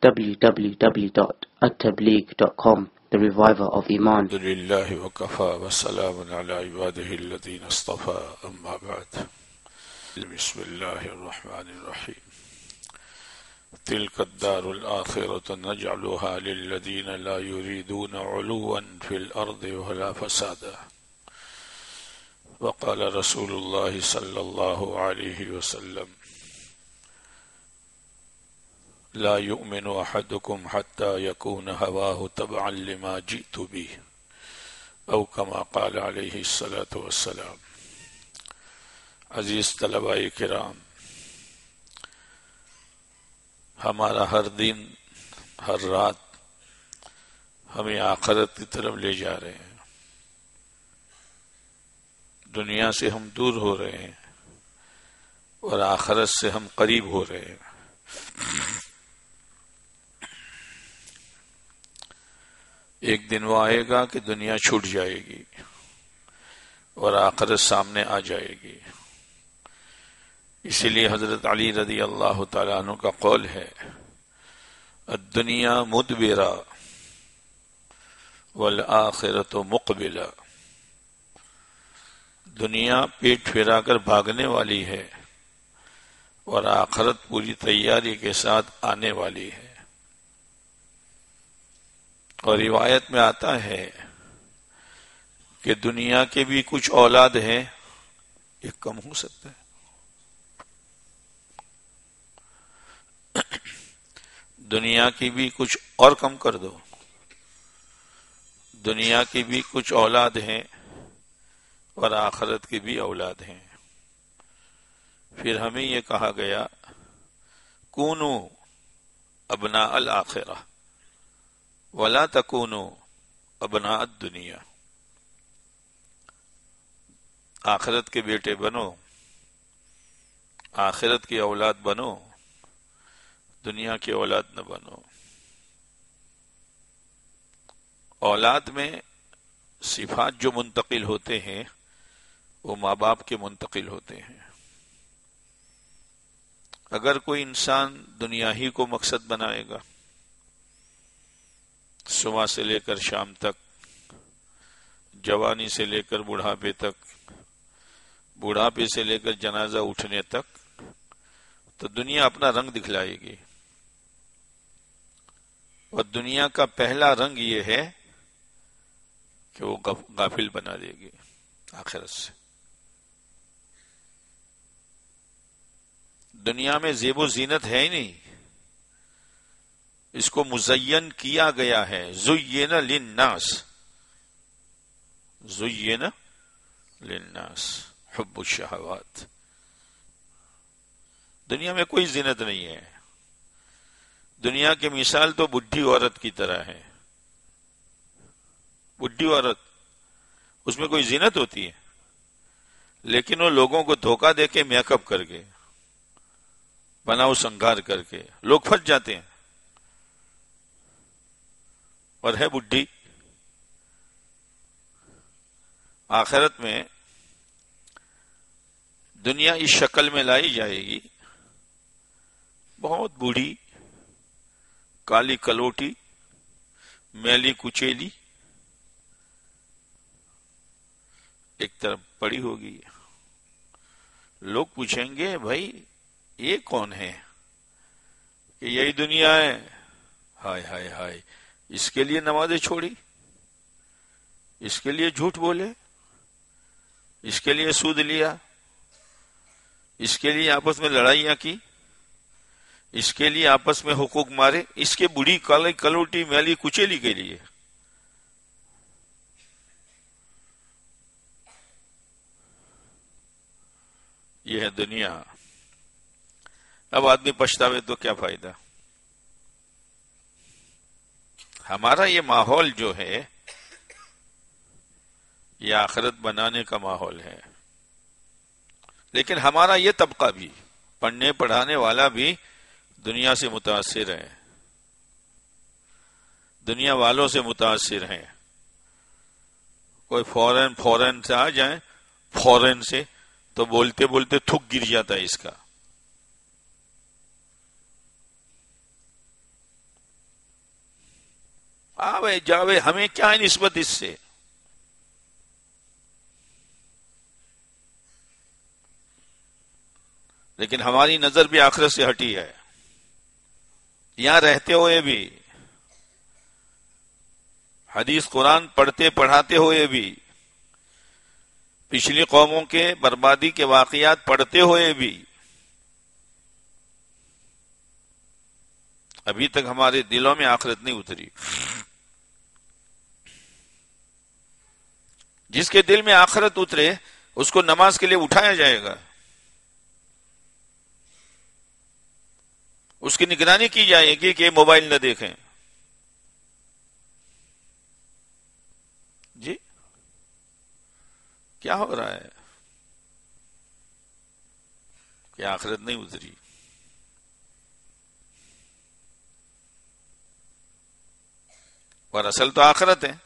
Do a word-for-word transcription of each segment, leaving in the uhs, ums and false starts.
w w w dot at tabligh dot com, the reviver of Iman. Alhamdulillah wa kafa wa salamun ala ibadihi alladhina istafa, amma ba'd. Bismillahir Rahmanir Rahim. تلك الدار الآخرة نجعلها للذين لا يريدون علوا في الأرض ولا فسادا. وقال رسول الله صلى الله عليه وسلم لا يؤمن أحدكم حتى يكون هواه تبعا لما جئت به أو كما قال عليه الصلاة والسلام. عزیز طلباء کرام، ہمارا ہر دن ہر رات ہمیں آخرت کی طرف لے جا رہے ہیں. دنیا سے ہم دور ہو رہے ہیں اور آخرت سے ہم قریب ہو رہے ہیں. ایک دن وہ آئے گا کہ دنیا چھوٹ جائے گی اور آخرت سامنے آ جائے گی. اسی لیے حضرت علی رضی اللہ تعالیٰ عنہ کا قول ہے الدنیا مدبرہ والآخرۃ مقبلہ. دنیا پیٹ پھیرا کر بھاگنے والی ہے اور آخرت پوری تیاری کے ساتھ آنے والی ہے. اور روایت میں آتا ہے کہ دنیا کے بھی کچھ اولاد ہیں، یہ کم ہو سکتا ہے. دنیا کی بھی کچھ اور کم کر دو، دنیا کی بھی کچھ اولاد ہیں اور آخرت کی بھی اولاد ہیں. پھر ہمیں یہ کہا گیا کونو ابناء الآخرہ ولا تکونو ابناء الدنیا. آخرت کے بیٹے بنو، آخرت کی اولاد بنو، دنیا کی اولاد نہ بنو. اولاد میں صفات جو منتقل ہوتے ہیں وہ ماں باپ کے منتقل ہوتے ہیں. اگر کوئی انسان دنیا ہی کو مقصد بنائے گا، صبح سے لے کر شام تک، جوانی سے لے کر بڑھاپے تک، بڑھاپے سے لے کر جنازہ اٹھنے تک، تو دنیا اپنا رنگ دکھلائے گی. اور دنیا کا پہلا رنگ یہ ہے کہ وہ غافل بنا دے گی آخرت سے. دنیا میں زیب و زینت ہے ہی نہیں، اس کو مزین کیا گیا ہے. زین للناس، زین للناس حب الشہوات. دنیا میں کوئی زینت نہیں ہے. دنیا کی مثال تو بڈھی عورت کی طرح ہے. بڈھی عورت، اس میں کوئی زینت ہوتی ہے؟ لیکن وہ لوگوں کو دھوکہ دے کے میک اپ کر کے، بناؤ سنگار کر کے لوگ پھنس جاتے ہیں. اور ہے بڈھی. آخرت میں دنیا اس شکل میں لائی جائے گی، بہت بوڑھی، کالی کلوٹی، میلی کچیلی ایک طرف پڑی ہوگی. لوگ پوچھیں گے بھائی یہ کون ہے کہ یہی دنیا ہے؟ ہائے ہائے ہائے، اس کے لیے نمازیں چھوڑی، اس کے لیے جھوٹ بولے، اس کے لیے سود لیا، اس کے لیے آپس میں لڑائیاں کی، اس کے لیے آپس میں حقوق مارے، اس کے بڑی کالی کلوٹی میلی کچیلی کے لیے. یہ ہے دنیا. اب آدمی پچھتاوے تو کیا فائدہ؟ ہمارا یہ ماحول جو ہے یہ آخرت بنانے کا ماحول ہے. لیکن ہمارا یہ طبقہ بھی، پڑھنے پڑھانے والا بھی دنیا سے متاثر ہے، دنیا والوں سے متاثر ہیں. کوئی فورن فورن سے آ جائیں، فورن سے، تو بولتے بولتے تھک گر جاتا ہے اس کا. آوے جاوے ہمیں کیا ہے نسبت اس سے. لیکن ہماری نظر بھی آخرت سے ہٹی ہے. یہاں رہتے ہوئے بھی، حدیث قرآن پڑھتے پڑھاتے ہوئے بھی، پچھلی قوموں کے بربادی کے واقعات پڑھتے ہوئے بھی، ابھی تک ہمارے دلوں میں آخرت نہیں اتری. جس کے دل میں آخرت اترے اس کو نماز کے لیے اٹھایا جائے گا، اس کی نگرانی کی جائے گی کہ موبائل نہ دیکھیں. جی کیا ہو رہا ہے کہ آخرت نہیں اتری؟ اور اصل تو آخرت ہے.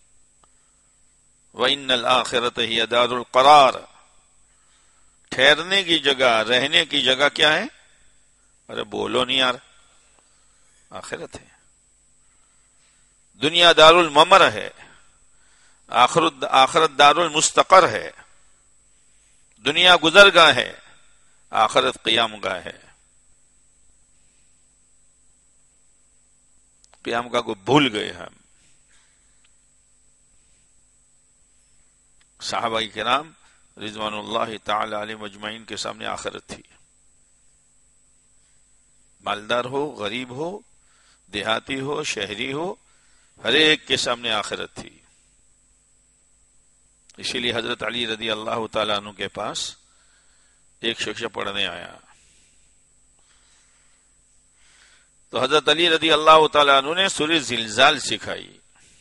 وَإِنَّ الْآخِرَةَ هِيَ دَارُ الْقَرَارِ، ٹھہرنے کی جگہ، رہنے کی جگہ کیا ہے؟ ارے بولو نہیں یار، آخرت ہے. دنیا دار الممر ہے، آخرت آخرت دار المستقر ہے. دنیا گزر گاہ ہے، آخرت قیام گاہ ہے. قیام گاہ کو بھول گئے ہم. صحابہ کرام رضوان اللہ تعالی علیہ مجمعین کے سامنے آخرت تھی. مالدار ہو، غریب ہو، دیہاتی ہو، شہری ہو، ہر ایک کے سامنے آخرت تھی. اسی لیے حضرت علی رضی اللہ تعالیٰ عنہ کے پاس ایک شخص پڑھنے آیا تو حضرت علی رضی اللہ تعالیٰ عنہ نے سورہ زلزال سکھائی.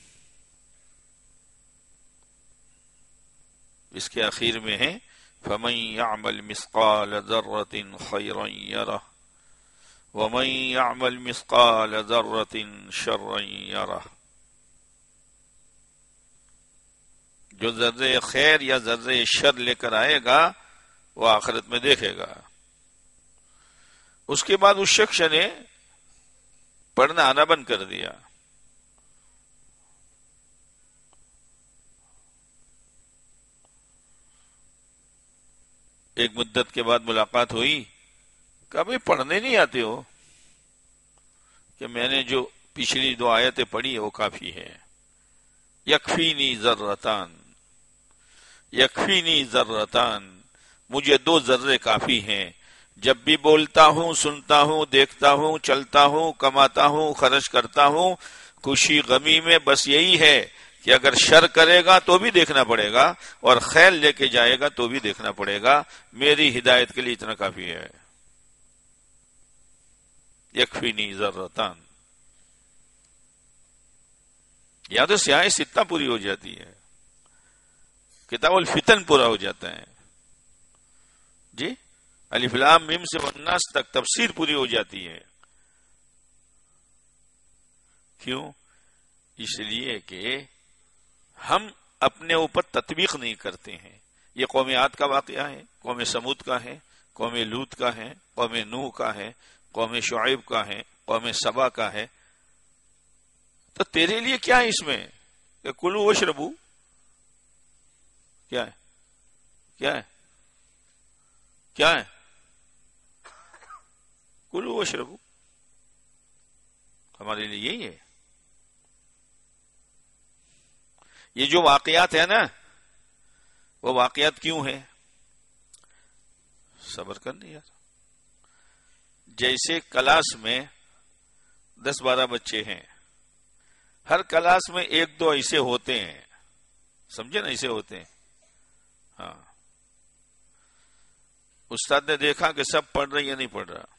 اس کے آخر میں ہے فَمَن يَعْمَلْ مِثْقَالَ ذَرَّةٍ خَيْرًا يَرَهُ وَمَن يَعْمَلْ مِثْقَالَ ذَرَّةٍ شَرًّا يَرَهُ. جو ذرے خیر یا ذرے شر لے کر آئے گا وہ آخرت میں دیکھے گا. اس کے بعد اس شخص نے پڑھنا آنا بند کر دیا. ایک مدت کے بعد ملاقات ہوئی، کہا بھئی پڑھنے نہیں آتے ہو؟ کہ میں نے جو پچھلی دو آیتیں پڑھی وہ کافی ہے. یکفینی ذرتان، یکفینی ذرتان، مجھے دو ذرے کافی ہیں. جب بھی بولتا ہوں، سنتا ہوں، دیکھتا ہوں، چلتا ہوں، کماتا ہوں، خرچ کرتا ہوں، خوشی غمی میں بس یہی ہے کہ اگر شر کرے گا تو بھی دیکھنا پڑے گا اور خیر لے کے جائے گا تو بھی دیکھنا پڑے گا. میری ہدایت کے لیے اتنا کافی ہے. یکفینی ذرتان، یا تو سیاہ ستہ پوری ہو جاتی ہے، کتاب الفتن پورا ہو جاتا ہے. جی الف لام میم سے والناس تک تفسیر پوری ہو جاتی ہے. کیوں؟ اس لیے کہ ہم اپنے اوپر تطبیق نہیں کرتے ہیں. یہ قوم عاد کا واقعہ ہے، قوم سمود کا ہے، قوم لوط کا ہے، قوم نوح کا ہے، قوم شعیب کا ہے، قوم سبا کا ہے. تو تیرے لیے کیا ہے اس میں کہ کلو وشربو؟ کیا ہے کیا ہے کیا ہے کلو وشربو؟ ہمارے لیے یہی ہے. یہ جو واقعات ہیں نا، وہ واقعات کیوں ہیں؟ صبر کرنے یار. جیسے کلاس میں دس بارہ بچے ہیں، ہر کلاس میں ایک دو ایسے ہوتے ہیں، سمجھے نا، ایسے ہوتے ہیں. ہاں، استاد نے دیکھا کہ سب پڑھ رہے یا نہیں پڑھ رہا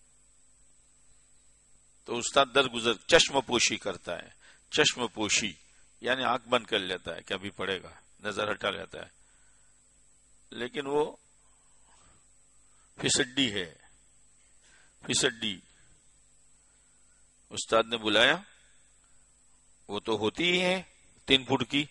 تو استاد درگزر چشم پوشی کرتا ہے. چشم پوشی یعنی آنکھ بند کر لیتا ہے کہ ابھی پڑھے گا، نظر ہٹا لیتا ہے. لیکن وہ پھسڈی ہے، پھسڈی. استاد نے بلایا، وہ تو ہوتی ہی ہے تین فٹ کی،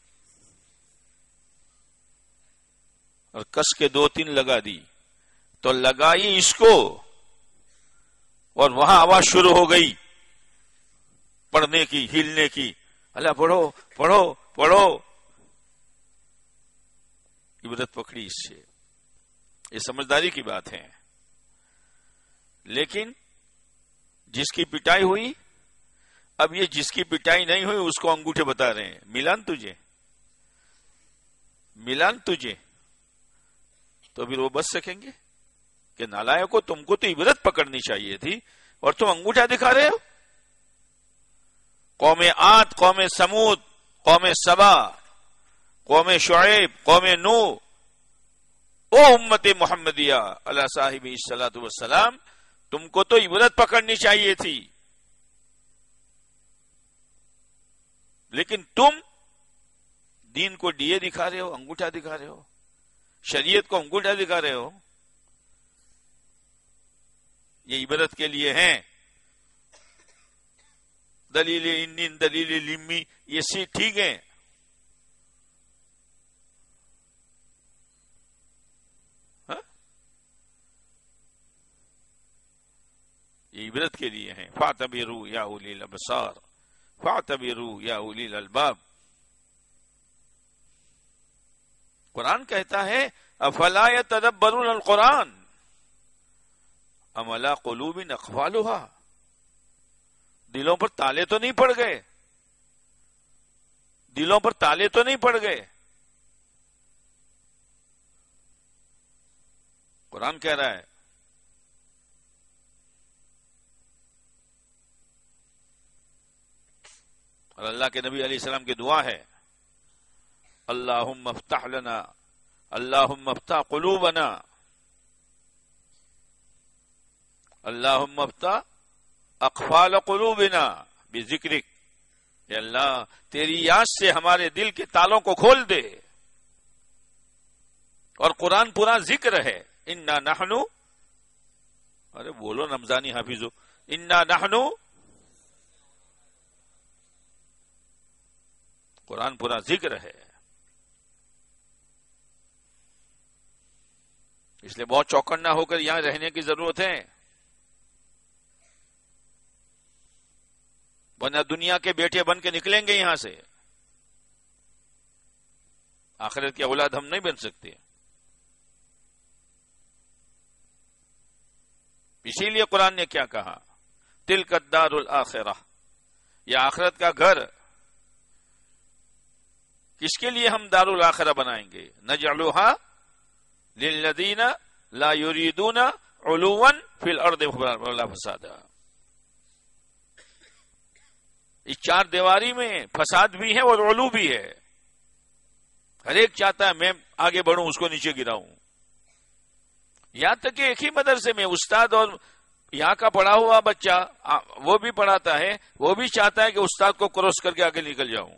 اور کس کے دو تین لگا دی تو لگائی اس کو اور وہاں آواز شروع ہو گئی پڑھنے کی، ہلنے کی، اللہ پڑھو پڑھو پڑھو، عبرت پکڑی اس سے، یہ سمجھداری کی بات ہے۔ لیکن جس کی پٹائی ہوئی، اب یہ جس کی پٹائی نہیں ہوئی اس کو انگوٹھے بتا رہے ہیں، ملان تجھے، ملان تجھے، تو پھر وہ بچ سکیں گے کہ نالائق کو، تم کو تو عبرت پکڑنی چاہیے تھی اور تم انگوٹھا دکھا رہے ہو۔ قوم عاد، قوم سمود، قوم سبا، قوم شعیب، قوم نو، او امت محمدیہ علی صاحب الصلاۃ والسلام، تم کو تو عبرت پکڑنی چاہیے تھی، لیکن تم دین کو ڈیے دکھا رہے ہو، انگوٹھا دکھا رہے ہو، شریعت کو انگوٹھا دکھا رہے ہو۔ یہ عبرت کے لیے ہیں، دلیل انین، دلیل لمی، یہ سی ٹھیک ہیں، ہاں؟ یہ عبرت کے لیے ہیں۔ فاعتبروا یا اولی الابصار، فاعتبروا یا اولی الالباب۔ قرآن کہتا ہے افلا یتدبرون القرآن ام علی قلوب اقفالها، دلوں پر تالے تو نہیں پڑ گئے، دلوں پر تالے تو نہیں پڑ گئے۔ قرآن کہہ رہا ہے اور اللہ کے نبی علیہ السلام کی دعا ہے، اللہم افتح لنا، اللہم افتح قلوبنا، اللہم افتح اقفال قلوبنا بذکرک، اے اللہ تیری یاد سے ہمارے دل کے تالوں کو کھول دے۔ اور قرآن پورا ذکر ہے، انا نحنو، ارے بولو رمضانی حافظو، انا نحنو، قرآن پورا ذکر ہے، اس لیے بہت چوکنا ہو کر یہاں رہنے کی ضرورت ہے، ورنہ دنیا کے بیٹے بن کے نکلیں گے یہاں سے، آخرت کی اولاد ہم نہیں بن سکتے۔ اسی لیے قرآن نے کیا کہا، تلک الدار الآخرہ، یہ آخرت کا گھر، کس کے لیے ہم دار الآخرہ بنائیں گے، نجعلھا للذین لا یریدون علوا فی الارض ولا فسادا۔ اس چار دیواری میں فساد بھی ہے اور علو بھی ہے، ہر ایک چاہتا ہے میں آگے بڑھوں، اس کو نیچے گراؤں۔ یہاں تک کہ ایک ہی مدرسے میں استاد اور یہاں کا پڑھا ہوا بچہ، وہ بھی پڑھاتا ہے، وہ بھی چاہتا ہے کہ استاد کو کراس کر کے آگے نکل جاؤں۔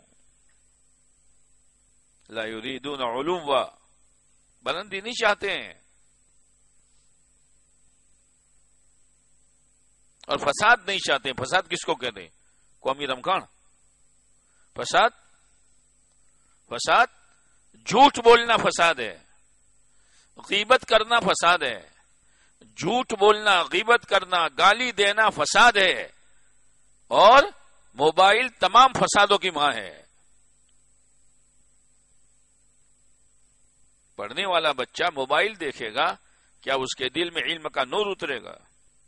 لا یریدون علوا، بلندی نہیں چاہتے ہیں، اور فساد نہیں چاہتے ہیں۔ فساد کس کو کہتے ہیں؟ قومی رمکان فساد؟ فساد جھوٹ بولنا فساد ہے، غیبت کرنا فساد ہے، جھوٹ بولنا، غیبت کرنا، گالی دینا فساد ہے، اور موبائل تمام فسادوں کی ماں ہے۔ پڑھنے والا بچہ موبائل دیکھے گا، کیا اس کے دل میں علم کا نور اترے گا؟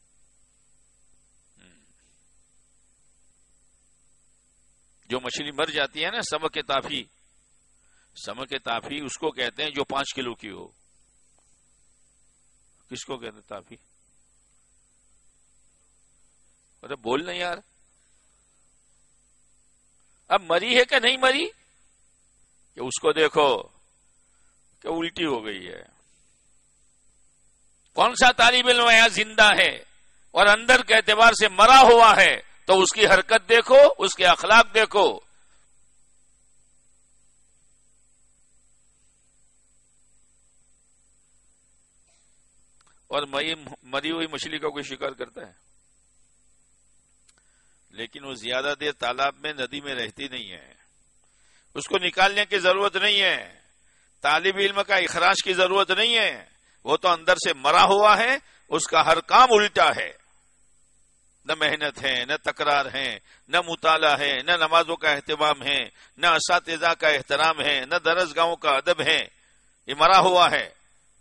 جو مچھلی مر جاتی ہے نا، سمک تافی، سمک تافی اس کو کہتے ہیں جو پانچ کلو کی ہو۔ کس کو کہتے ہیں تافی؟ ارے بول نہیں یار، اب مری ہے کہ نہیں مری، کہ اس کو دیکھو کہ الٹی ہو گئی ہے۔ کون سا طالب علم یہاں زندہ ہے اور اندر کے اعتبار سے مرا ہوا ہے، تو اس کی حرکت دیکھو، اس کے اخلاق دیکھو۔ اور مری ہوئی مچھلی کا کوئی شکار کرتا ہے؟ لیکن وہ زیادہ دیر تالاب میں، ندی میں رہتی نہیں ہے، اس کو نکالنے کی ضرورت نہیں ہے، طالب علم کا اخراج کی ضرورت نہیں ہے، وہ تو اندر سے مرا ہوا ہے، اس کا ہر کام الٹا ہے، نہ محنت ہے، نہ تکرار ہے، نہ مطالعہ ہے، نہ نمازوں کا اہتمام ہے، نہ اساتذہ کا احترام ہے، نہ درسگاہوں کا ادب ہے، یہ مرا ہوا ہے.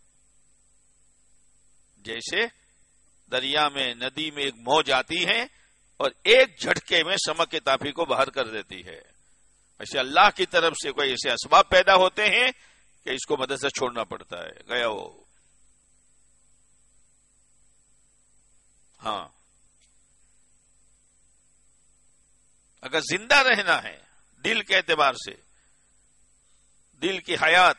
جیسے دریا میں، ندی میں ایک موج آتی ہے اور ایک جھٹکے میں سمک کے تافی کو باہر کر دیتی ہے، ایسے اللہ کی طرف سے کوئی ایسے اسباب پیدا ہوتے ہیں کہ اس کو مدرسہ چھوڑنا پڑتا ہے. گیا وہ. ہاں، اگر زندہ رہنا ہے دل کے اعتبار سے، دل کی حیات،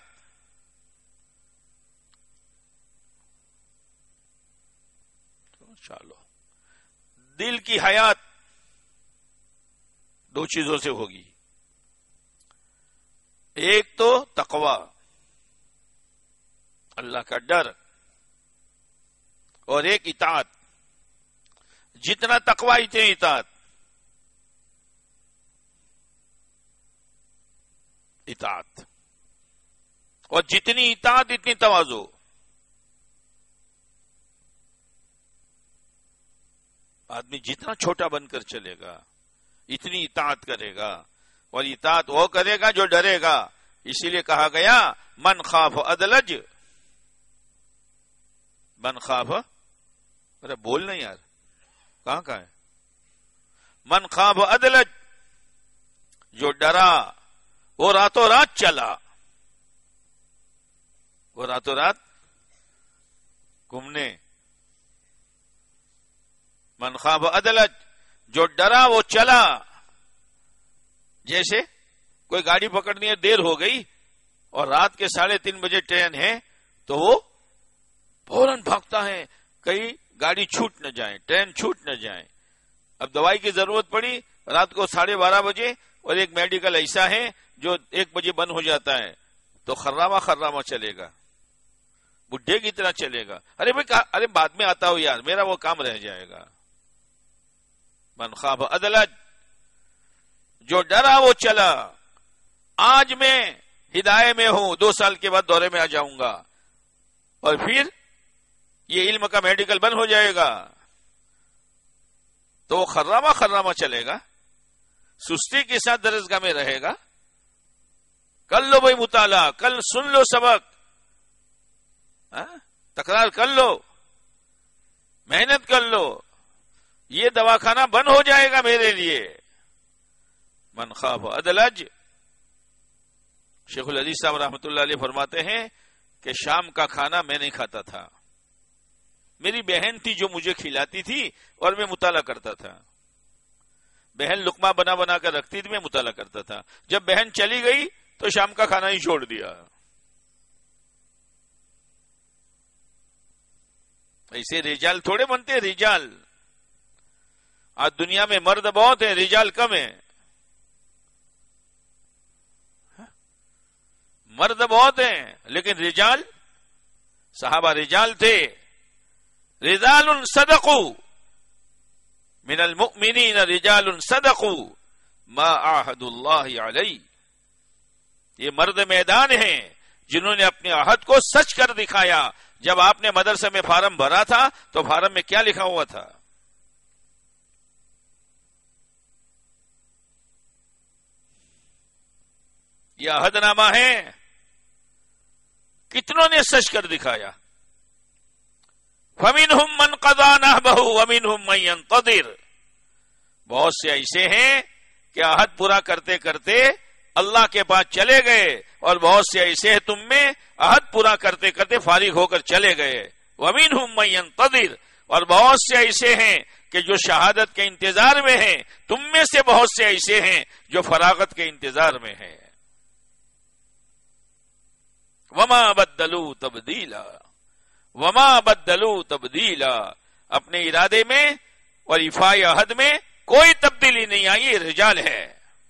چلو دل کی حیات دو چیزوں سے ہوگی. ایک تو تقوی، اللہ کا ڈر، اور ایک اطاعت. جتنا تقوی اتنی اطاعت. اطاعت اور جتنی اطاعت اتنی تواضع. آدمی جتنا چھوٹا بن کر چلے گا اتنی اطاعت کرے گا، اور اطاعت وہ کرے گا جو ڈرے گا. اسی لیے کہا گیا من خاف ادلج. من خاف، ارے بول نہیں یار، کہاں کہاں ہے؟ من خاف ادلج، جو ڈرا وہ راتوں رات چلا. وہ راتوں رات گھومنے. من خاف ادلج، جو ڈرا وہ چلا. جیسے کوئی گاڑی پکڑنی ہے، دیر ہو گئی اور رات کے ساڑھے تین بجے ٹرین ہے تو وہ فوراً بھاگتا ہے کہیں گاڑی چھوٹ نہ جائے، ٹرین چھوٹ نہ جائے. اب دوائی کی ضرورت پڑی رات کو ساڑھے بارہ بجے، اور ایک میڈیکل ایسا ہے جو ایک بجے بند ہو جاتا ہے، تو خراما خراما چلے گا، بڈھے کی طرح چلے گا. ارے بھائی، ارے بعد میں آتا ہوں یار، میرا وہ کام رہ جائے گا. من خاف ادلج، جو ڈرا وہ چلا. آج میں ہدایت میں ہوں، دو سال کے بعد دورے میں آ جاؤں گا، اور پھر یہ علم کا میڈیکل بند ہو جائے گا، تو وہ خراما خراما چلے گا، سستی کے ساتھ درسگاہ میں رہے گا. کر لو بھائی مطالعہ، کل سن لو سبق، تکرار کر لو، محنت کر لو، یہ دواخانہ بند ہو جائے گا میرے لیے. من خاف ادلج. شیخ العزیز صاحب رحمۃ اللہ علیہ فرماتے ہیں کہ شام کا کھانا میں نہیں کھاتا تھا، میری بہن تھی جو مجھے کھلاتی تھی اور میں مطالعہ کرتا تھا. بہن لقمہ بنا بنا کر رکھتی تھی، میں مطالعہ کرتا تھا. جب بہن چلی گئی تو شام کا کھانا ہی چھوڑ دیا. ایسے رجال تھوڑے بنتے ہیں. رجال آج دنیا میں مرد بہت ہیں، رجال کم ہیں. مرد بہت ہیں لیکن رجال، صحابہ رجال تھے. رجال صدقوا من المؤمنین، رجال صدقوا ما عاهدوا اللہ علیہ. یہ مرد میدان ہیں جنہوں نے اپنے عہد کو سچ کر دکھایا. جب آپ نے مدرسے میں فارم بھرا تھا تو فارم میں کیا لکھا ہوا تھا؟ یہ عہد نامہ ہے، کتنوں نے سچ کر دکھایا. فَمِنْهُمْ مَنْ قَضَى نَحْبَهُ وَمِنْهُمْ مَنْ يَنْتَظِرُ. بہت سے ایسے ہیں کہ عہد پورا کرتے کرتے اللہ کے پاس چلے گئے، اور بہت سے ایسے ہیں تم میں عہد پورا کرتے کرتے فارغ ہو کر چلے گئے. وَمِنْهُمْ مَنْ يَنْتَظِرُ. اور بہت سے ایسے ہیں کہ جو شہادت کے انتظار میں ہیں. تم میں سے بہت سے ایسے ہیں جو فراغت کے انتظار میں ہیں. وما بدلوا تبدیلا، وما بدلوا تبدیلا. اپنے ارادے میں اور ایفائے عہد میں کوئی تبدیلی نہیں آئی. یہ رجال ہے.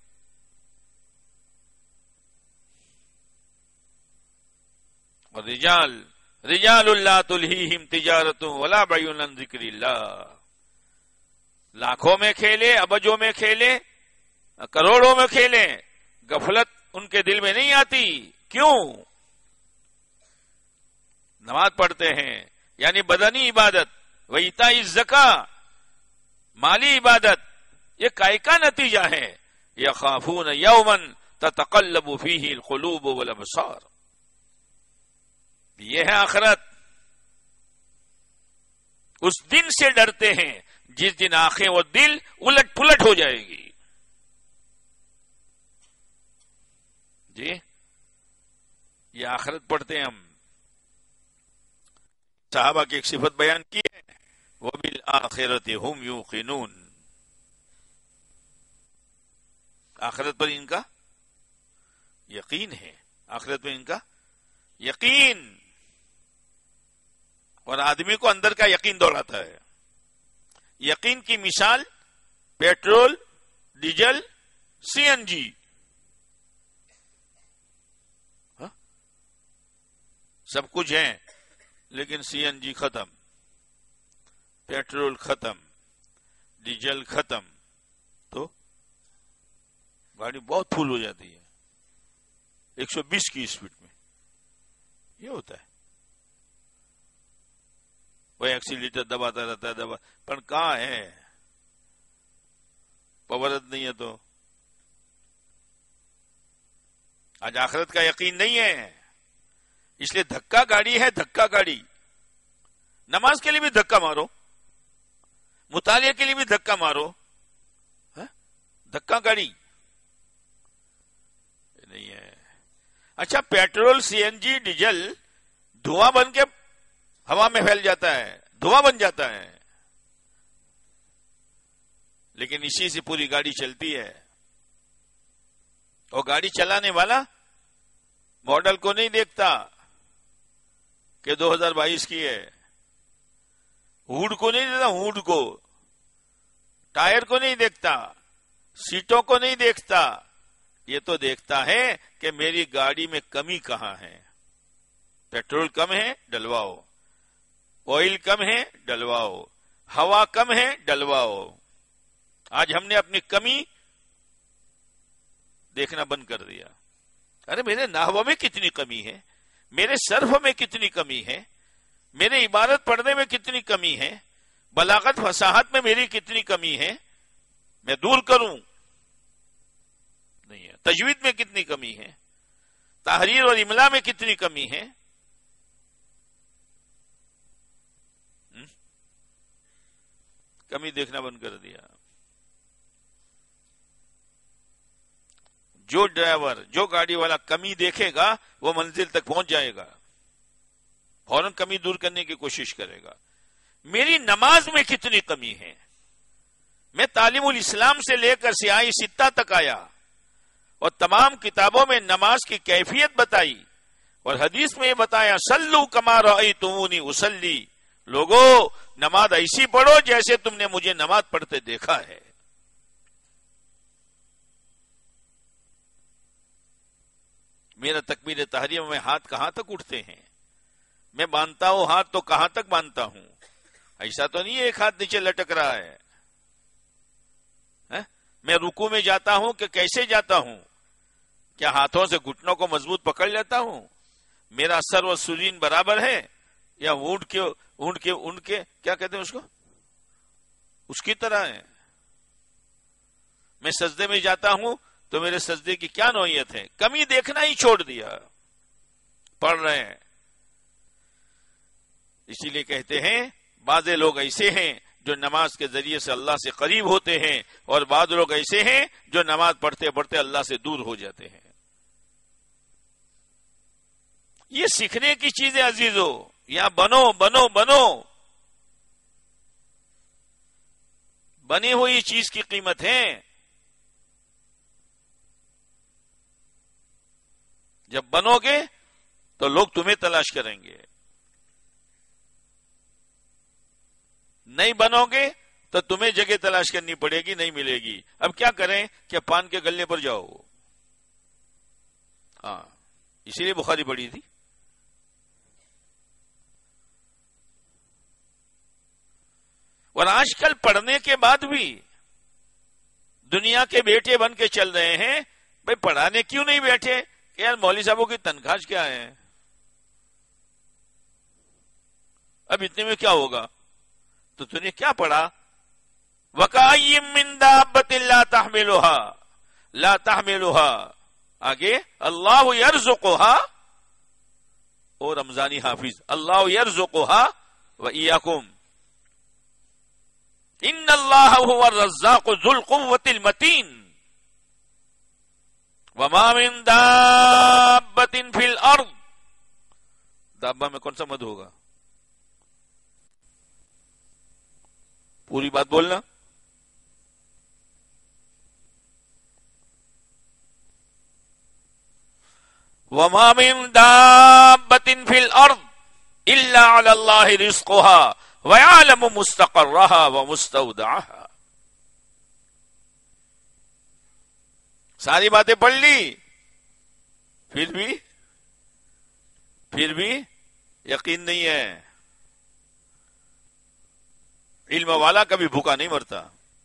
اور رجال رجال اللہ تلہیہم تجارت ولا بیع عن ذکر اللہ. لاکھوں میں کھیلے، ابجوں میں کھیلے، کروڑوں میں کھیلے، غفلت ان کے دل میں نہیں آتی. کیوں؟ نماز پڑھتے ہیں، یعنی بدنی عبادت، وایتاء الزکاۃ، مالی عبادت یہ کائے کا نتیجہ ہے. یخافون یوما تتقلب فیہ القلوب والابصار. یہ ہے آخرت. اس دن سے ڈرتے ہیں جس دن آنکھیں و دل الٹ پلٹ ہو جائے گی. جی یہ آخرت پڑھتے ہیں ہم. صحابہ کی ایک صفت بیان کی ہے, وَبِالْآخِرَةِ هُمْ يُوقِنُونَ. آخرت پر ان کا یقین ہے. آخرت پر ان کا یقین. اور آدمی کو اندر کا یقین دوڑاتا ہے. یقین کی مثال petrol, diesel, C N G. سب کچھ ہے لیکن سی این جی ختم, پیٹرول ختم, ڈیزل ختم, تو گاڑی بہت فل ہو جاتی ہے ایک سو بیس کی اسپیڈ میں. یہ ہوتا ہے. وہ ایکسیلیٹر دباتا رہتا ہے دبا پر کہاں ہے, پورت نہیں ہے. تو آج آخرت کا یقین نہیں ہے, اس لیے دھکا گاڑی ہے. دھکا گاڑی. نماز کے لیے بھی دھکا مارو, مطالعے کے لیے بھی دھکا مارو, دھکا گاڑی نہیں ہے. اچھا petrol, C N G, diesel دھواں بن کے ہوا میں پھیل جاتا ہے, دھواں بن جاتا ہے, لیکن اسی سے پوری گاڑی چلتی ہے. اور گاڑی چلانے والا ماڈل کو نہیں دیکھتا کہ دو ہزار بائیس کی ہے, ہوڈ کو نہیں دیکھتا, ہوڈ کو, ٹائر کو نہیں دیکھتا, سیٹوں کو نہیں دیکھتا. یہ تو دیکھتا ہے کہ میری گاڑی میں کمی کہاں ہے. پیٹرول کم ہے ڈلواؤ, آئل کم ہے ڈلواؤ, ہوا کم ہے ڈلواؤ. آج ہم نے اپنی کمی دیکھنا بند کر دیا. ارے میرے نحو میں کتنی کمی ہے, میرے صرف میں کتنی کمی ہے, میرے عبارت پڑھنے میں کتنی کمی ہے, بلاغت فصاحت میں میری کتنی کمی ہے, میں دور کروں. نہیں ہے. تجوید میں کتنی کمی ہے, تحریر اور املا میں کتنی کمی ہے. کمی دیکھنا بند کر دیا. جو ڈرائیور, جو گاڑی والا کمی دیکھے گا وہ منزل تک پہنچ جائے گا, فوراً کمی دور کرنے کی کوشش کرے گا. میری نماز میں کتنی کمی ہے. میں تعلیم الاسلام سے لے کر سیاہ ستہ تک آیا اور تمام کتابوں میں نماز کی کیفیت بتائی, اور حدیث میں یہ بتایا صلو کما رأیتمونی اصلی. لوگوں نماز ایسی پڑھو جیسے تم نے مجھے نماز پڑھتے دیکھا ہے. میرا تکبیر تحریم میں ہاتھ کہاں تک اٹھتے ہیں, میں باندھتا ہوں ہاتھ تو کہاں تک باندھتا ہوں. ایسا تو نہیں ہے ایک ہاتھ نیچے لٹک رہا ہے. میں رکوع میں جاتا ہوں کہ کیسے جاتا ہوں, کیا ہاتھوں سے گھٹنوں کو مضبوط پکڑ لیتا ہوں, میرا سر و سرین برابر ہے, یا اونٹ کے اونٹ کے اونٹ کے کیا کہتے ہیں اس کو, اس کی طرح ہے. میں سجدے میں جاتا ہوں تو میرے سجدے کی کیا نوعیت ہے. کمی دیکھنا ہی چھوڑ دیا, پڑھ رہے ہیں. اسی لیے کہتے ہیں بعض لوگ ایسے ہیں جو نماز کے ذریعے سے اللہ سے قریب ہوتے ہیں, اور بعض لوگ ایسے ہیں جو نماز پڑھتے پڑھتے اللہ سے دور ہو جاتے ہیں. یہ سیکھنے کی چیزیں عزیزو, یہاں بنو بنو بنو. بنی ہوئی چیز کی قیمت ہے. جب بنو گے تو لوگ تمہیں تلاش کریں گے, نہیں بنو گے تو تمہیں جگہ تلاش کرنی پڑے گی, نہیں ملے گی. اب کیا کریں کہ پان کے گلے پر جاؤ. ہاں اسی لیے بخاری پڑھی تھی. اور آج کل پڑھنے کے بعد بھی دنیا کے بیٹے بن کے چل رہے ہیں. بھائی پڑھانے کیوں نہیں بیٹھے کہ یار مولوی صاحبوں کی تنخواہ کیا ہے, اب اتنے میں کیا ہوگا, تو تم نے کیا پڑھا, وَكَأَيِّن مِّن دَابَّةٍ لَا تَحْمِلُهَا لا تحملها آگے اللہ یرزقها اور رمضانی حافظ اللہ یرزقها وإياكم ان اللہ هو الرزاق ذو القوة المتین وما من دابة في الارض دابہ میں کون سا مد ہوگا؟ پوری بات بولنا. وما من دابة في الارض الا على الله رزقها ويعلم مستقرها ومستودعها. ساری باتیں پڑھ لی پھر بھی پھر بھی یقین نہیں ہے. علم والا کبھی بھوکا نہیں مرتا.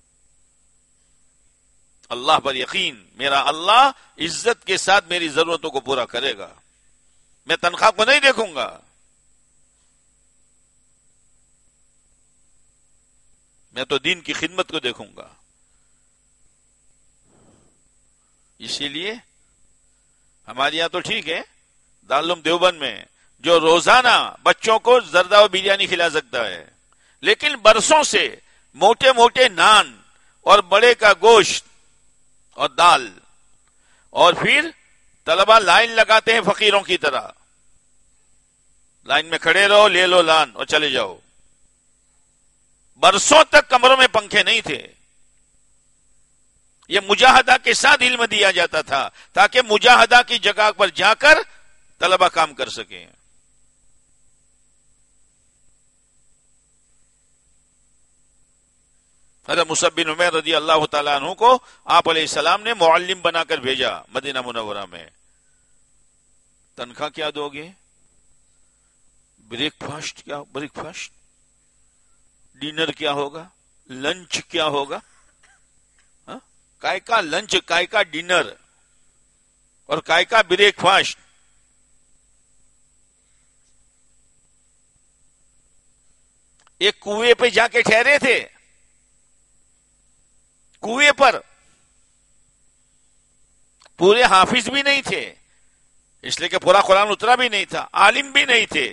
اللہ پر یقین، میرا اللہ عزت کے ساتھ میری ضرورتوں کو پورا کرے گا. میں تنخواہ کو نہیں دیکھوں گا، میں تو دین کی خدمت کو دیکھوں گا. اسی لیے ہمارے یہاں تو ٹھیک ہے، دارالعلوم دیوبند میں جو روزانہ بچوں کو زردہ و بریانی کھلا سکتا ہے، لیکن برسوں سے موٹے موٹے نان اور بڑے کا گوشت اور دال، اور پھر طلبہ لائن لگاتے ہیں فقیروں کی طرح. لائن میں کھڑے رہو، لے لو لان اور چلے جاؤ. برسوں تک کمروں میں پنکھے نہیں تھے. یہ مجاہدہ کے ساتھ علم دیا جاتا تھا تاکہ مجاہدہ کی جگہ پر جا کر طلبہ کام کر سکیں. حضرت مصعب بن عمیر رضی اللہ تعالیٰ عنہ کو آپ علیہ السلام نے معلم بنا کر بھیجا مدینہ منورہ میں. تنخواہ کیا دو گے؟ بریک فاسٹ کیا بریک فاسٹ ڈنر کیا ہوگا؟ لنچ کیا ہوگا؟ ہاں؟ کائے کا لنچ، کائے کا ڈنر اور کائے کا بریک فاسٹ. ایک کنویں پہ جا کے ٹھہرے تھے، کنویں پر. پورے حافظ بھی نہیں تھے، اس لیے کہ پورا قرآن اترا بھی نہیں تھا، عالم بھی نہیں تھے،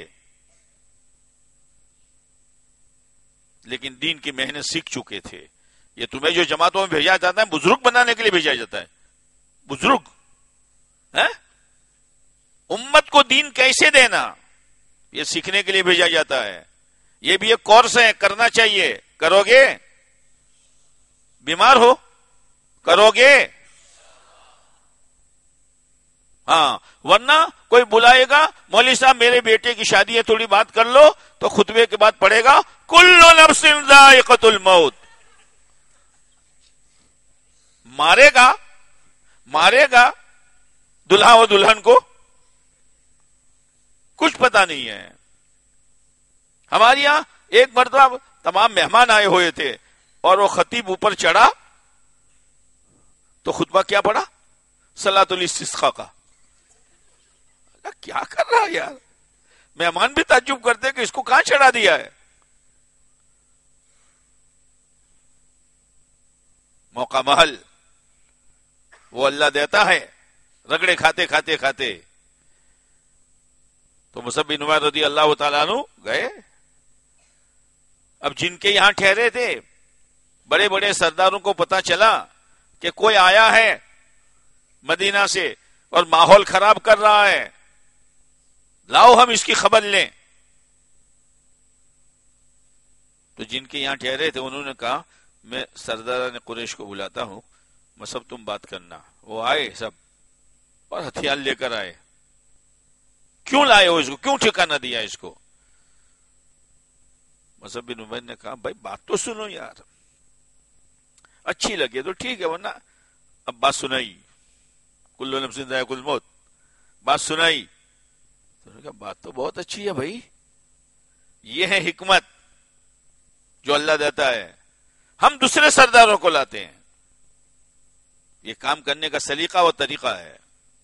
لیکن دین کی محنت سیکھ چکے تھے. یہ تمہیں جو جماعتوں میں بھیجا جاتا ہے بزرگ بنانے کے لیے بھیجا جاتا ہے. بزرگ ہے، امت کو دین کیسے دینا یہ سیکھنے کے لیے بھیجا جاتا ہے. یہ بھی ایک کورس ہے، کرنا چاہیے. کرو گے؟ بیمار ہو کرو گے؟ ہاں، ورنہ کوئی بلائے گا، مولوی صاحب میرے بیٹے کی شادی ہے تھوڑی بات کر لو، تو خطبے کے بعد پڑھے گا کل نفس ذائقۃ الموت. مارے گا مارے گا دلہا و دلہن کو، کچھ پتا نہیں ہے. ہمارے یہاں ایک مرتبہ تمام مہمان آئے ہوئے تھے اور وہ خطیب اوپر چڑھا تو خطبہ کیا پڑھا؟ صلاۃ الاستسقاء کا. کیا کر رہا ہے یار؟ مہمان بھی تعجب کرتے کہ اس کو کہاں چڑھا دیا ہے. موقع محل وہ اللہ دیتا ہے، رگڑے کھاتے کھاتے کھاتے. تو مصعب بن عمیر رضی اللہ تعالیٰ عنہ گئے. اب جن کے یہاں ٹھہرے تھے بڑے بڑے سرداروں کو پتا چلا کہ کوئی آیا ہے مدینہ سے اور ماحول خراب کر رہا ہے، لاؤ ہم اس کی خبر لیں. تو جن کے یہاں ٹھہرے تھے انہوں نے کہا میں سرداران قریش کو بلاتا ہوں، مصعب تم بات کرنا. وہ آئے سب اور ہتھیار لے کر آئے. کیوں لائے ہو اس کو؟ کیوں ٹھکانہ دیا اس کو؟ مصعب بن عمیر نے کہا بھائی بات تو سنو یار، اچھی لگے تو ٹھیک ہے، ورنہ اب بات سنائی. کل نفس ذائقۃ الموت بات سنائی. تو نے کہا بات تو بہت اچھی ہے بھائی، یہ ہے حکمت جو اللہ دیتا ہے. ہم دوسرے سرداروں کو لاتے ہیں، یہ کام کرنے کا سلیقہ و طریقہ ہے.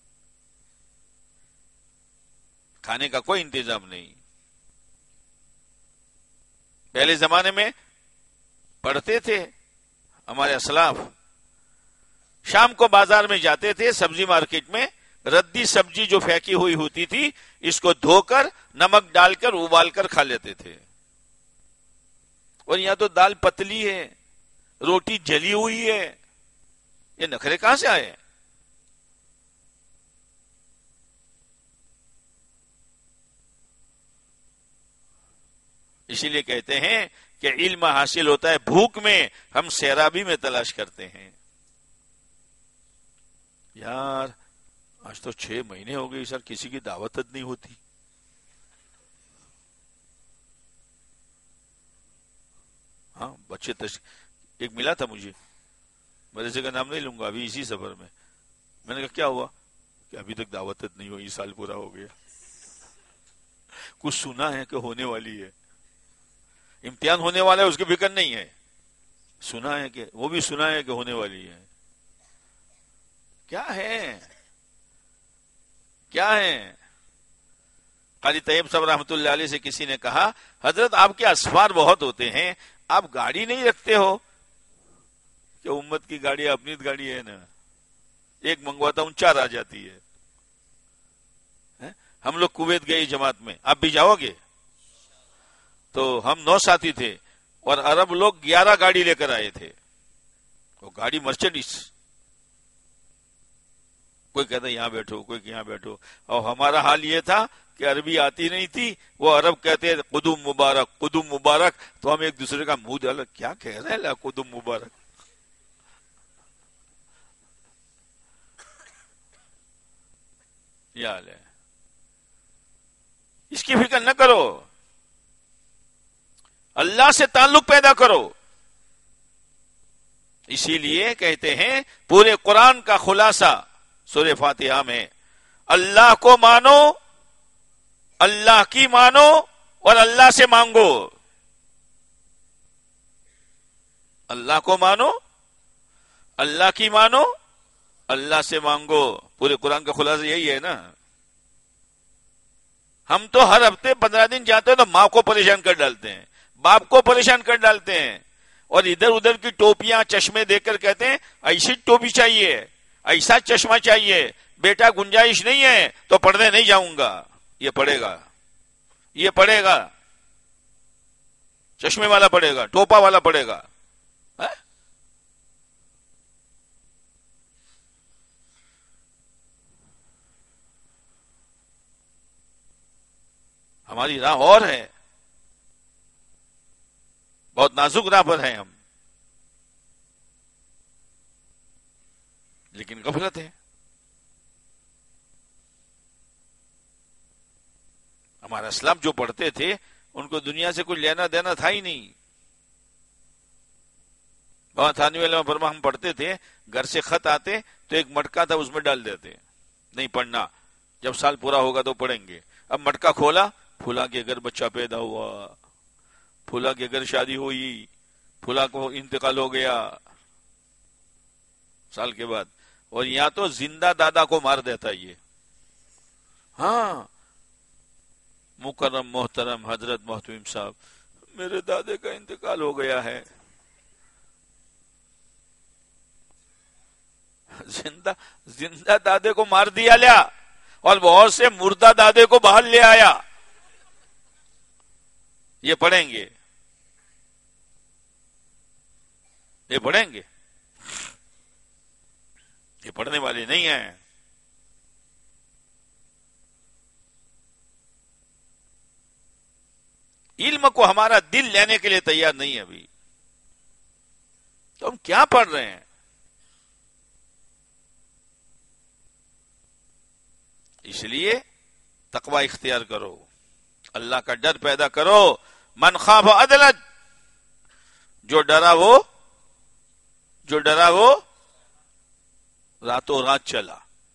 کھانے کا کوئی انتظام نہیں. پہلے زمانے میں پڑھتے تھے ہمارے اسلاف شام کو بازار میں جاتے تھے، سبزی مارکیٹ میں ردی سبزی جو پھینکی ہوئی ہوتی تھی اس کو دھو کر نمک ڈال کر ابال کر کھا لیتے تھے. اور یہاں تو دال پتلی ہے، روٹی جلی ہوئی ہے، یہ نخرے کہاں سے آئے؟ اسی لیے کہتے ہیں کہ علم حاصل ہوتا ہے بھوک میں، ہم سیرابی میں تلاش کرتے ہیں. یار آج تو چھ مہینے ہو گئی سر، کسی کی دعوت نہیں ہوتی. ہاں بچے تش... ایک ملا تھا مجھے، مدرسے کا نام نہیں لوں گا، ابھی اسی سفر میں. میں نے کہا کیا ہوا؟ کہ ابھی تک دعوت نہیں ہوئی، سال پورا ہو گیا. کچھ سنا ہے کہ ہونے والی ہے، امتحان ہونے والا ہے اس کی فکر نہیں ہے، سنا ہے کہ وہ بھی سنا ہے کہ ہونے والی ہے. کیا ہے کیا ہے؟ قاضی طیب صاحب رحمۃ اللہ علیہ سے کسی نے کہا حضرت آپ کے اسفار بہت ہوتے ہیں، آپ گاڑی نہیں رکھتے ہو؟ کہ امت کی گاڑی اپنی گاڑی ہے نا، ایک منگواتا ہوں چار آ جاتی ہے. ہم لوگ کویت گئے جماعت میں، آپ بھی جاؤ گے؟ تو ہم نو ساتھی تھے اور عرب لوگ گیارہ گاڑی لے کر آئے تھے. وہ گاڑی مرسڈیز، کوئی کہتا یہاں بیٹھو، کوئی یہاں بیٹھو. اور ہمارا حال یہ تھا کہ عربی آتی نہیں تھی، وہ عرب کہتے قدم مبارک قدم مبارک، تو ہم ایک دوسرے کا منہ ڈالا کیا کہہ رہے ہیں قدم مبارک. یہ حال ہے. اس کی فکر نہ کرو، اللہ سے تعلق پیدا کرو. اسی لیے کہتے ہیں پورے قرآن کا خلاصہ سورہ فاتحہ میں اللہ کو مانو، اللہ کی مانو اور اللہ سے مانگو. اللہ کو مانو، اللہ کی مانو، اللہ سے مانگو. پورے قرآن کا خلاصہ یہی ہے نا. ہم تو ہر ہفتے پندرہ دن جاتے ہیں تو ماں کو پریشان کر ڈالتے ہیں، باپ کو پریشان کر ڈالتے ہیں، اور ادھر ادھر کی ٹوپیاں چشمے دیکھ کر کہتے ہیں ایسی ٹوپی چاہیے، ایسا چشمہ چاہیے. بیٹا گنجائش نہیں ہے تو پڑھنے نہیں جاؤں گا. یہ پڑھے گا، یہ پڑھے گا، چشمے والا پڑھے گا، ٹوپا والا پڑھے گا. ہماری راہ اور ہے، بہت نازک راہ پر ہیں ہم، لیکن غفلت ہے. ہمارا اسلام جو پڑھتے تھے ان کو دنیا سے کچھ لینا دینا تھا ہی نہیں. وہاں تھانوی والے فرما ہم پڑھتے تھے، گھر سے خط آتے تو ایک مٹکا تھا اس میں ڈال دیتے، نہیں پڑھنا، جب سال پورا ہوگا تو پڑھیں گے. اب مٹکا کھولا، پھولا کے گھر بچہ پیدا ہوا، پھولا کے گھر شادی ہوئی، پھولا کو انتقال ہو گیا سال کے بعد. اور یہاں تو زندہ دادا کو مار دیتا یہ. ہاں مکرم محترم حضرت محتویم صاحب، میرے دادے کا انتقال ہو گیا ہے. زندہ زندہ دادے کو مار دیا لیا اور بہت سے مردہ دادے کو بحال لے آیا. یہ پڑھیں گے، یہ پڑھیں گے، یہ پڑھنے والے نہیں ہیں. علم کو ہمارا دل لینے کے لیے تیار نہیں ہے ابھی. تو ہم کیا پڑھ رہے ہیں؟ اس لیے تقوی اختیار کرو، اللہ کا ڈر پیدا کرو. من خاف ادلج، جو ڈرا وہ جو ڈرا وہ راتوں رات چلا،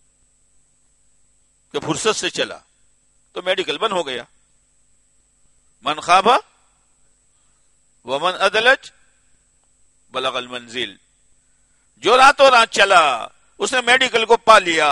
کہ فرصت سے چلا تو میڈیکل بند ہو گیا. من خاف ومن ادلج بلغ المنزل، جو راتوں رات چلا اس نے میڈیکل کو پا لیا،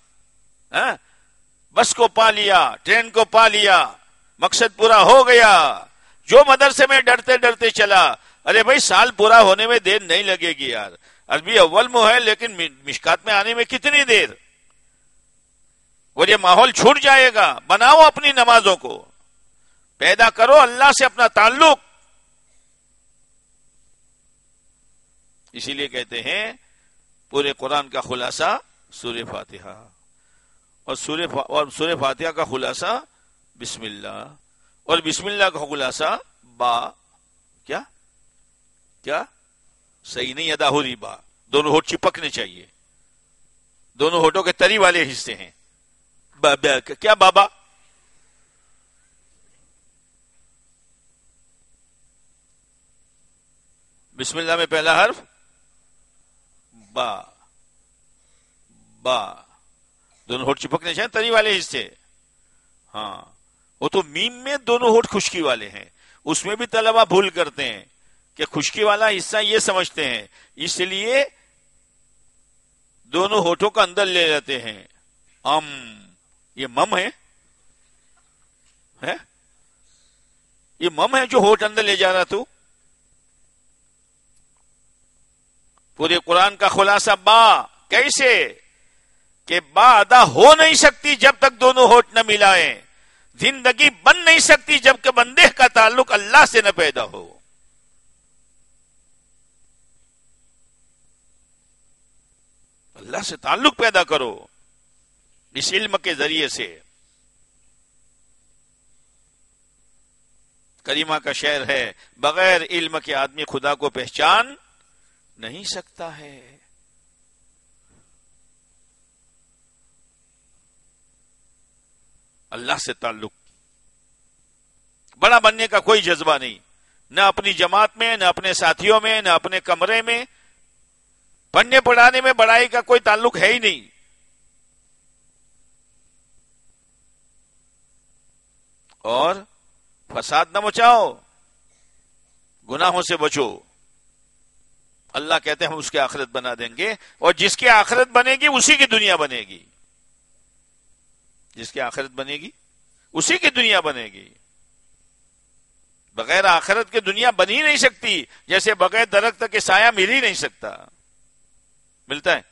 بس کو پا لیا، ٹرین کو پا لیا، مقصد پورا ہو گیا. جو مدرسے میں ڈرتے ڈرتے چلا ارے بھائی سال پورا ہونے میں دیر نہیں لگے گی یار، عربی اول میں ہے لیکن مشکات میں آنے میں کتنی دیر، اور یہ ماحول چھوٹ جائے گا. بناؤ اپنی نمازوں کو، پیدا کرو اللہ سے اپنا تعلق. اسی لیے کہتے ہیں پورے قرآن کا خلاصہ سورہ فاتحہ، اور سورہ فا... اور سورہ فاتحہ کا خلاصہ بسم اللہ، اور بسم اللہ کا خلاصہ با. کیا کیا صحیح نہیں ادا ہو رہی، با دونوں ہونٹ چپکنے چاہیے، دونوں ہونٹوں کے تری والے حصے ہیں. با با کیا بابا؟ بسم اللہ میں پہلا حرف با، با دونوں ہونٹ چپکنے چاہیے، تری والے حصے. ہاں وہ تو میم میں دونوں ہونٹ خشکی والے ہیں، اس میں بھی طلبہ بھول کرتے ہیں کہ خشکی والا حصہ یہ سمجھتے ہیں، اس لیے دونوں ہونٹوں کا اندر لے لیتے ہیں. ام یہ مم ہے، ہے یہ مم ہے جو ہونٹ اندر لے جا رہا. تو پورے قرآن کا خلاصہ با. کیسے کہ با ادا ہو نہیں سکتی جب تک دونوں ہونٹ نہ ملائیں، زندگی بن نہیں سکتی جب کہ بندے کا تعلق اللہ سے نہ پیدا ہو. اللہ سے تعلق پیدا کرو اس علم کے ذریعے سے. کریمہ کا شعر ہے، بغیر علم کے آدمی خدا کو پہچان نہیں سکتا ہے. اللہ سے تعلق، بڑا بننے کا کوئی جذبہ نہیں، نہ اپنی جماعت میں، نہ اپنے ساتھیوں میں، نہ اپنے کمرے میں. پڑھنے پڑھانے میں بڑائی کا کوئی تعلق ہے ہی نہیں. اور فساد نہ مچاؤ، گناہوں سے بچو. اللہ کہتے ہیں ہم اس کی آخرت بنا دیں گے، اور جس کی آخرت بنے گی اسی کی دنیا بنے گی. جس کی آخرت بنے گی اسی کی دنیا بنے گی. بغیر آخرت کی دنیا بن ہی نہیں سکتی، جیسے بغیر درخت کے سایہ مل ہی نہیں سکتا. ملتا ہے؟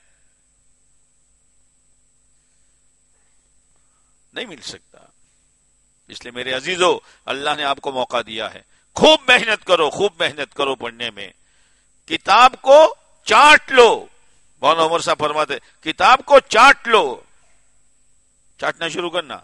نہیں مل سکتا. اس لیے میرے عزیزو، اللہ نے آپ کو موقع دیا ہے، خوب محنت کرو، خوب محنت کرو پڑھنے میں. کتاب کو چاٹ لو. مولانا عمر صاحب فرماتے کتاب کو چاٹ لو. چاٹنا شروع کرنا،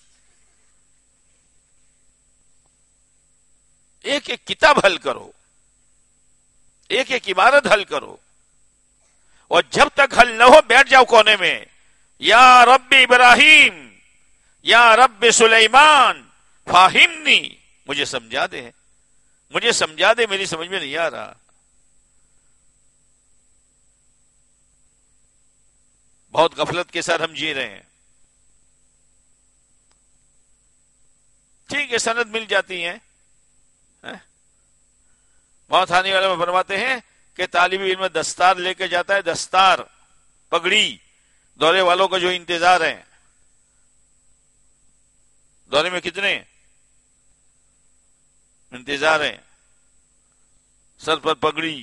ایک ایک کتاب حل کرو، ایک ایک عبارت حل کرو، اور جب تک حل نہ ہو بیٹھ جاؤ کونے میں. یا رب ابراہیم، یا رب سلیمان فاہمنی، مجھے سمجھا دے، مجھے سمجھا دے، میری سمجھ میں نہیں آ رہا. بہت غفلت کے ساتھ ہم جی رہے ہیں. ٹھیک ہے سند مل جاتی ہیں. بہت آنے والے میں فرماتے ہیں کہ طالب علم دستار لے کے جاتا ہے، دستار پگڑی، دورے والوں کا جو انتظار ہے. دورے میں کتنے انتظار ہیں؟ سر پر پگڑی،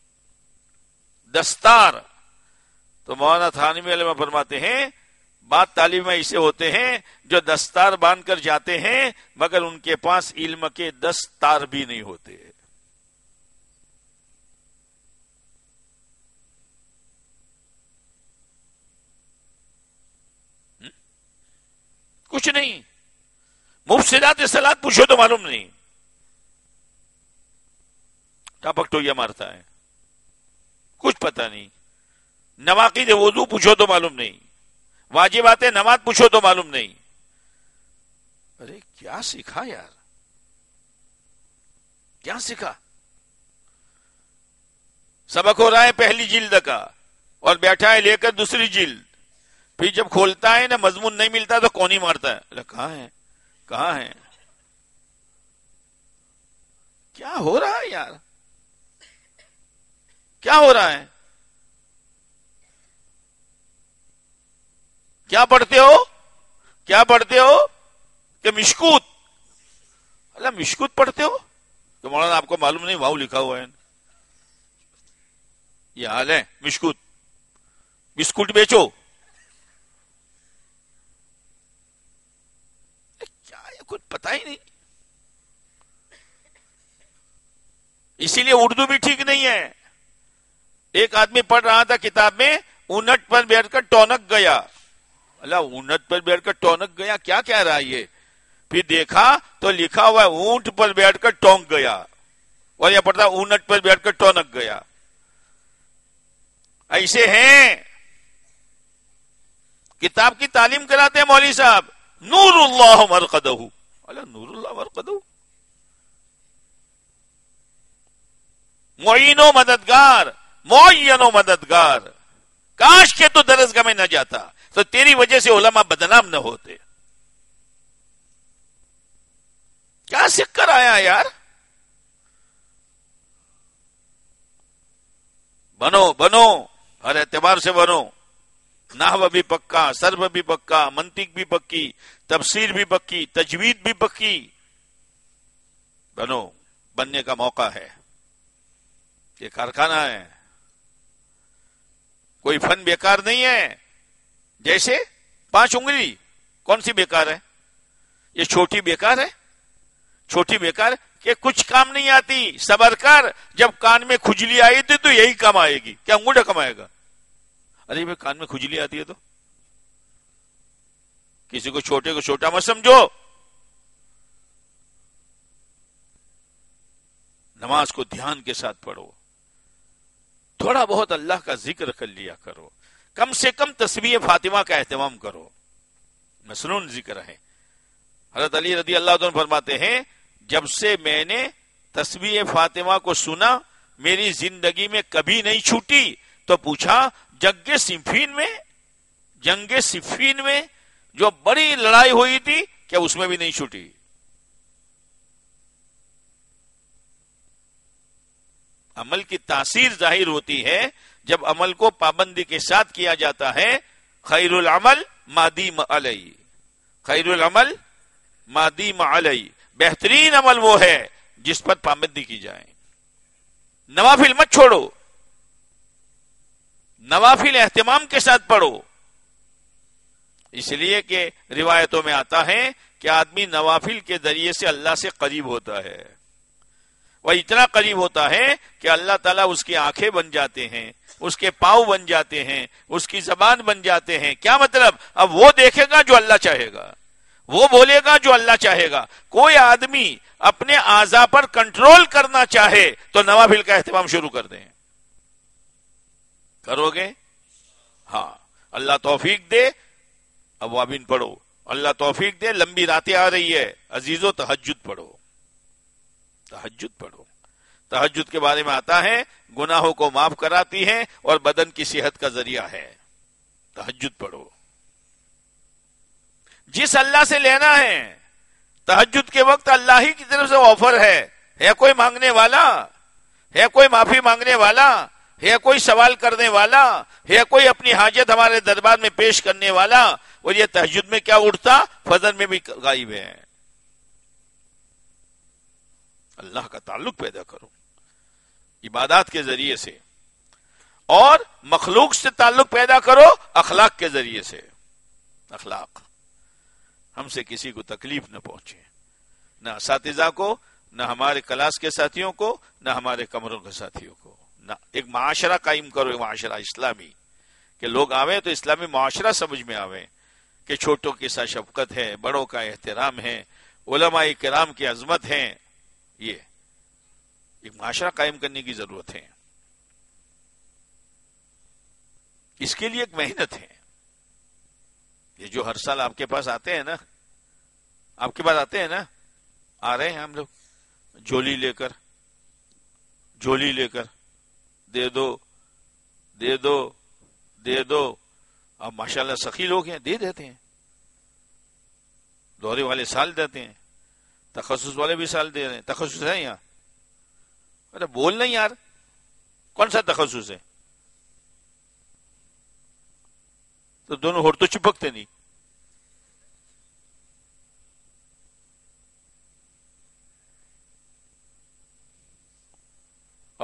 دستار. تو مولانا تھانوی علیہ فرماتے ہیں بعض طالب ایسے ہوتے ہیں جو دستار باندھ کر جاتے ہیں مگر ان کے پاس علم کے دستار بھی نہیں ہوتے. کچھ نہیں، مفسدات صلاۃ پوچھو تو معلوم نہیں، ٹپک ٹویا مارتا ہے، کچھ پتہ نہیں. نواقض وضو پوچھو تو معلوم نہیں، واجبات نماز پوچھو تو معلوم نہیں. ارے کیا سیکھا یار، کیا سیکھا؟ سبق ہو رہا ہے پہلی جلد کا اور بیٹھا ہے لے کر دوسری جلد، پھر جب کھولتا ہے نا مضمون نہیں ملتا تو کون ہی مارتا ہے. ارے کہاں ہے کہاں ہے؟ کیا ہو رہا ہے یار، کیا ہو رہا ہے؟ کیا پڑھتے ہو کیا پڑھتے ہو کہ مشکوت؟ اللہ مشکوت پڑھتے ہو؟ تو مولانا آپ کو معلوم نہیں واؤ لکھا ہوا ہے؟ یہ حال ہے. مشکوت بسکٹ بیچو. کیا ہے کچھ پتا ہی نہیں. اسی لیے اردو بھی ٹھیک نہیں ہے. ایک آدمی پڑھ رہا تھا کتاب میں اونٹ پر بیٹھ کر ٹونک گیا. اللہ اونٹ پر بیٹھ کر ٹونک گیا کیا کہہ رہا ہے یہ؟ پھر دیکھا تو لکھا ہوا ہے اونٹ پر بیٹھ کر ٹونک گیا, اور یہ پڑھتا اونٹ پر بیٹھ کر ٹونک گیا. ایسے ہیں کتاب کی تعلیم کراتے ہیں مولوی صاحب. نور اللہ مرقدہ. اللہ نور اللہ مرقدہ, معین و مددگار, معین و مددگار. کاش کے تو درسگاہ میں نہ جاتا تو تیری وجہ سے علماء بدنام نہ ہوتے. کیا سیکھ کر آیا یار؟ بنو بنو ہر اعتبار سے بنو. نحو بھی پکا, صرف بھی پکا, منطق بھی پکی, تفسیر بھی پکی, تجوید بھی پکی. بنو, بننے کا موقع ہے. یہ کارخانہ ہے, کوئی فن بیکار نہیں ہے. جیسے پانچ انگلی کون سی بیکار ہے؟ یہ چھوٹی بیکار ہے. چھوٹی بیکار کہ کچھ کام نہیں آتی. صبر کر, جب کان میں کھجلی آئی تھی تو یہی کام آئے گی. کیا انگوٹھا کمائے گا؟ ارے بھائی کان میں کھجلی آتی ہے تو کسی کو چھوٹے کو چھوٹا مت سمجھو. نماز کو دھیان کے ساتھ پڑھو. تھوڑا بہت اللہ کا ذکر کر لیا کرو. کم سے کم تسبیح فاطمہ کا اہتمام کرو. مسنون ذکر ہے. حضرت علی رضی اللہ عنہ فرماتے ہیں جب سے میں نے تسبیح فاطمہ کو سنا میری زندگی میں کبھی نہیں چھوٹی. تو پوچھا جنگ صفین میں جنگ صفین میں جو بڑی لڑائی ہوئی تھی کیا اس میں بھی نہیں چھوٹی؟ عمل کی تاثیر ظاہر ہوتی ہے جب عمل کو پابندی کے ساتھ کیا جاتا ہے. خیر العمل مادیم علی, خیر العمل مادیم علی. بہترین عمل وہ ہے جس پر پابندی کی جائے. نوافل مت چھوڑو, نوافل اہتمام کے ساتھ پڑھو. اس لیے کہ روایتوں میں آتا ہے کہ آدمی نوافل کے ذریعے سے اللہ سے قریب ہوتا ہے. وہ اتنا قریب ہوتا ہے کہ اللہ تعالیٰ اس کی آنکھیں بن جاتے ہیں, اس کے پاؤں بن جاتے ہیں, اس کی زبان بن جاتے ہیں. کیا مطلب؟ اب وہ دیکھے گا جو اللہ چاہے گا, وہ بولے گا جو اللہ چاہے گا. کوئی آدمی اپنے اعضاء پر کنٹرول کرنا چاہے تو نوافل کا اہتمام شروع کر دیں. کرو گے؟ ہاں, اللہ توفیق دے. اوابین پڑھو, اللہ توفیق دے. لمبی راتیں آ رہی ہے عزیزو, تہجد پڑھو, تہجد پڑھو. تہجد کے بارے میں آتا ہے گناہوں کو معاف کراتی ہے اور بدن کی صحت کا ذریعہ ہے. تہجد پڑھو. جس اللہ سے لینا ہے تہجد کے وقت اللہ ہی کی طرف سے آفر ہے. ہے کوئی مانگنے والا, ہے کوئی معافی مانگنے والا, ہے کوئی سوال کرنے والا, ہے کوئی اپنی حاجت ہمارے دربار میں پیش کرنے والا. اور یہ تہجد میں کیا اٹھتا, فجر میں بھی غائب ہے. اللہ کا تعلق پیدا کرو عبادات کے ذریعے سے, اور مخلوق سے تعلق پیدا کرو اخلاق کے ذریعے سے. اخلاق, ہم سے کسی کو تکلیف نہ پہنچے, نہ اساتذہ کو, نہ ہمارے کلاس کے ساتھیوں کو, نہ ہمارے کمروں کے ساتھیوں کو. نہ ایک معاشرہ قائم کرو, ایک معاشرہ اسلامی, کہ لوگ آویں تو اسلامی معاشرہ سمجھ میں آویں کہ چھوٹوں کے ساتھ شفقت ہے, بڑوں کا احترام ہے, علماء کرام کی عظمت ہے. یہ ایک معاشرہ قائم کرنے کی ضرورت ہے. اس کے لیے ایک محنت ہے. یہ جو ہر سال آپ کے پاس آتے ہیں نا, آپ کے پاس آتے ہیں نا, آ رہے ہیں ہم لوگ جھولی لے کر, جھولی لے کر, دے دو دے دو دے دو. اب ماشاءاللہ سخی لوگ ہیں, دے دیتے ہیں. دورے والے سال دیتے ہیں, تخصص والے بھی سال دے رہے ہیں. تخصص ہے یہاں؟ ارے بول نہیں یار, کون سا تخصص ہے؟ تو دونوں ہور تو چپکتے نہیں.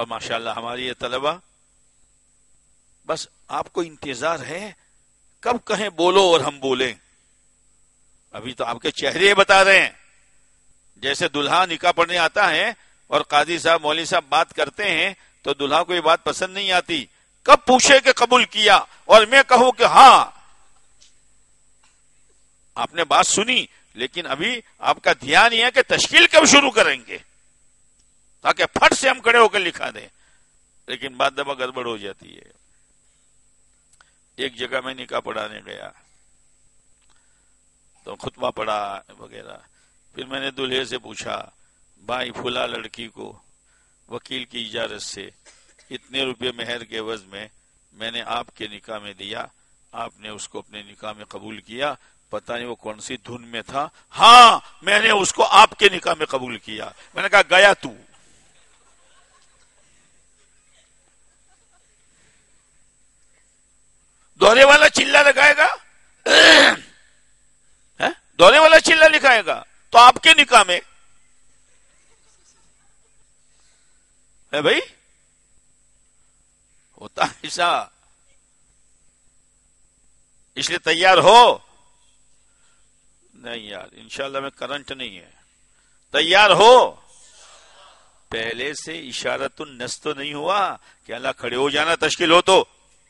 اور ماشاءاللہ ہماری یہ طلبہ، بس آپ کو انتظار ہے کب کہیں بولو اور ہم بولیں. ابھی تو آپ کے چہرے بتا رہے ہیں. جیسے دلہا نکاح پڑھنے آتا ہے اور قاضی صاحب مولوی صاحب بات کرتے ہیں تو دلہا کو یہ بات پسند نہیں آتی. کب پوچھے کہ قبول کیا اور میں کہوں کہ ہاں. آپ نے بات سنی لیکن ابھی آپ کا دھیان یہ ہے کہ تشکیل کب شروع کریں گے تاکہ پھٹ سے ہم کھڑے ہو کر لکھا دیں. لیکن بات دفعہ گڑبڑ ہو جاتی ہے. ایک جگہ میں نکاح پڑھانے گیا تو خطبہ پڑھا وغیرہ. پھر میں نے دلہے سے پوچھا، بھائی فلاں لڑکی کو وکیل کی اجازت سے اتنے روپے مہر کے عوض میں میں نے آپ کے نکاح میں دیا، آپ نے اس کو اپنے نکاح میں قبول کیا. پتہ نہیں وہ کون سی دھن میں تھا. ہاں میں نے اس کو آپ کے نکاح میں قبول کیا. میں نے کہا گیا تو. دورے والا چلا لگائے گا، دورے والا چلا لکھائے گا تو آپ کے نکاح میں ہے بھائی. ہوتا ایسا. اس لیے تیار ہو. نہیں یار انشاءاللہ میں کرنٹ نہیں ہے. تیار ہو. پہلے سے اشارت النس تو نہیں ہوا کہ اللہ کھڑے ہو جانا تشکیل ہو تو.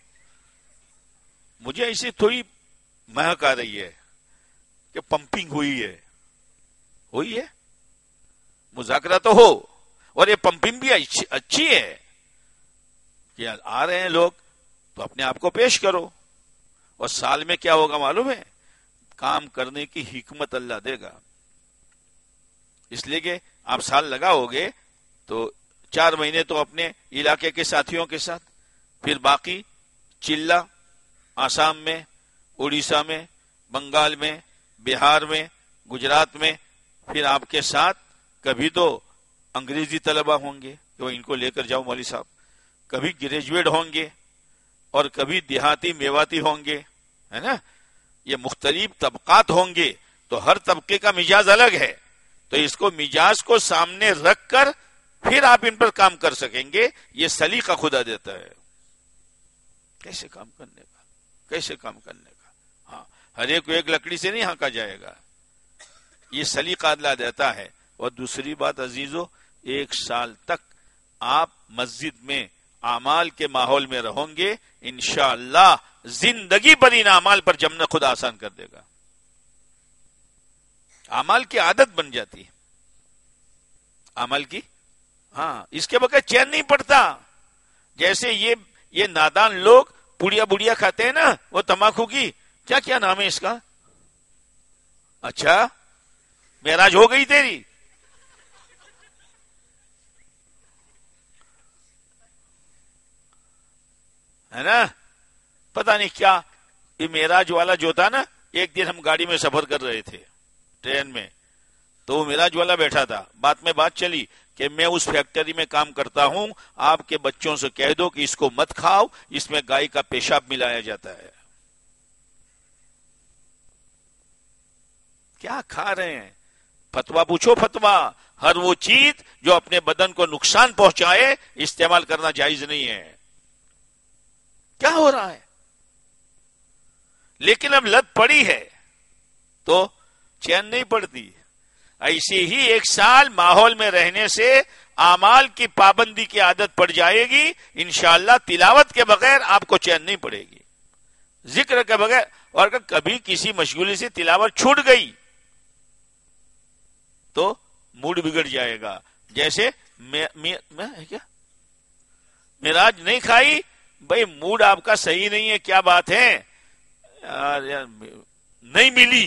مجھے ایسی تھوڑی مہک آ رہی ہے کہ پمپنگ ہوئی ہے. ہوئی ہے مذاکرہ تو ہو اور یہ پمپنگ بھی اچھی ہے کہ آ رہے ہیں لوگ تو اپنے آپ کو پیش کرو. اور سال میں کیا ہوگا معلوم ہے؟ کام کرنے کی حکمت اللہ دے گا. اس لیے کہ آپ سال لگاؤ گے تو چار مہینے تو اپنے علاقے کے ساتھیوں کے ساتھ، پھر باقی چلہ آسام میں، اڑیسہ میں، بنگال میں، بہار میں، گجرات میں، پھر آپ کے ساتھ کبھی تو انگریزی طلبہ ہوں گے کہ وہ ان کو لے کر جاؤ مولوی صاحب، کبھی گریجویٹ ہوں گے اور کبھی دیہاتی میواتی ہوں گے، ہے نا. یہ مختلف طبقات ہوں گے تو ہر طبقے کا مزاج الگ ہے. تو اس کو مزاج کو سامنے رکھ کر پھر آپ ان پر کام کر سکیں گے. یہ سلیقہ خدا دیتا ہے کیسے کام کرنے کا، کیسے کام کرنے کا. ہاں ہر ایک کو ایک لکڑی سے نہیں ہانکا جائے گا. یہ سلیقہ اللہ دیتا ہے. اور دوسری بات عزیزو، ایک سال تک آپ مسجد میں اعمال کے ماحول میں رہوں گے، انشاءاللہ زندگی پر ان اعمال پر جمنا خدا آسان کر دے گا. اعمال کی عادت بن جاتی ہے. عمل کی، ہاں اس کے بغیر چین نہیں پڑتا. جیسے یہ یہ نادان لوگ پڑیا بڑیا کھاتے ہیں نا، وہ تمباکو کی، کیا کیا نام ہے اس کا؟ اچھا معراج ہو گئی تیری. ہے نا، پتا نہیں کیا. یہ معراج والا جو تھا نا، ایک دن ہم گاڑی میں سفر کر رہے تھے ٹرین میں، تو وہ معراج والا بیٹھا تھا. بات میں بات چلی کہ میں اس فیکٹری میں کام کرتا ہوں، آپ کے بچوں سے کہہ دو کہ اس کو مت کھاؤ، اس میں گائے کا پیشاب ملایا جاتا ہے. کیا کھا رہے ہیں؟ فتوا پوچھو. فتوا ہر وہ چیز جو اپنے بدن کو نقصان پہنچائے استعمال کرنا جائز نہیں ہے. کیا ہو رہا ہے؟ لیکن اب لت پڑی ہے تو چین نہیں پڑتی. ایسے ہی ایک سال ماحول میں رہنے سے اعمال کی پابندی کی عادت پڑ جائے گی. انشاءاللہ تلاوت کے بغیر آپ کو چین نہیں پڑے گی، ذکر کے بغیر. اور اگر کبھی کسی مشغولی سے تلاوت چھوٹ گئی تو موڈ بگڑ جائے گا. جیسے میں, میں, میں کیا معراج نہیں کھائی، بھائی موڈ آپ کا صحیح نہیں ہے، کیا بات ہے یار, یار نہیں ملی.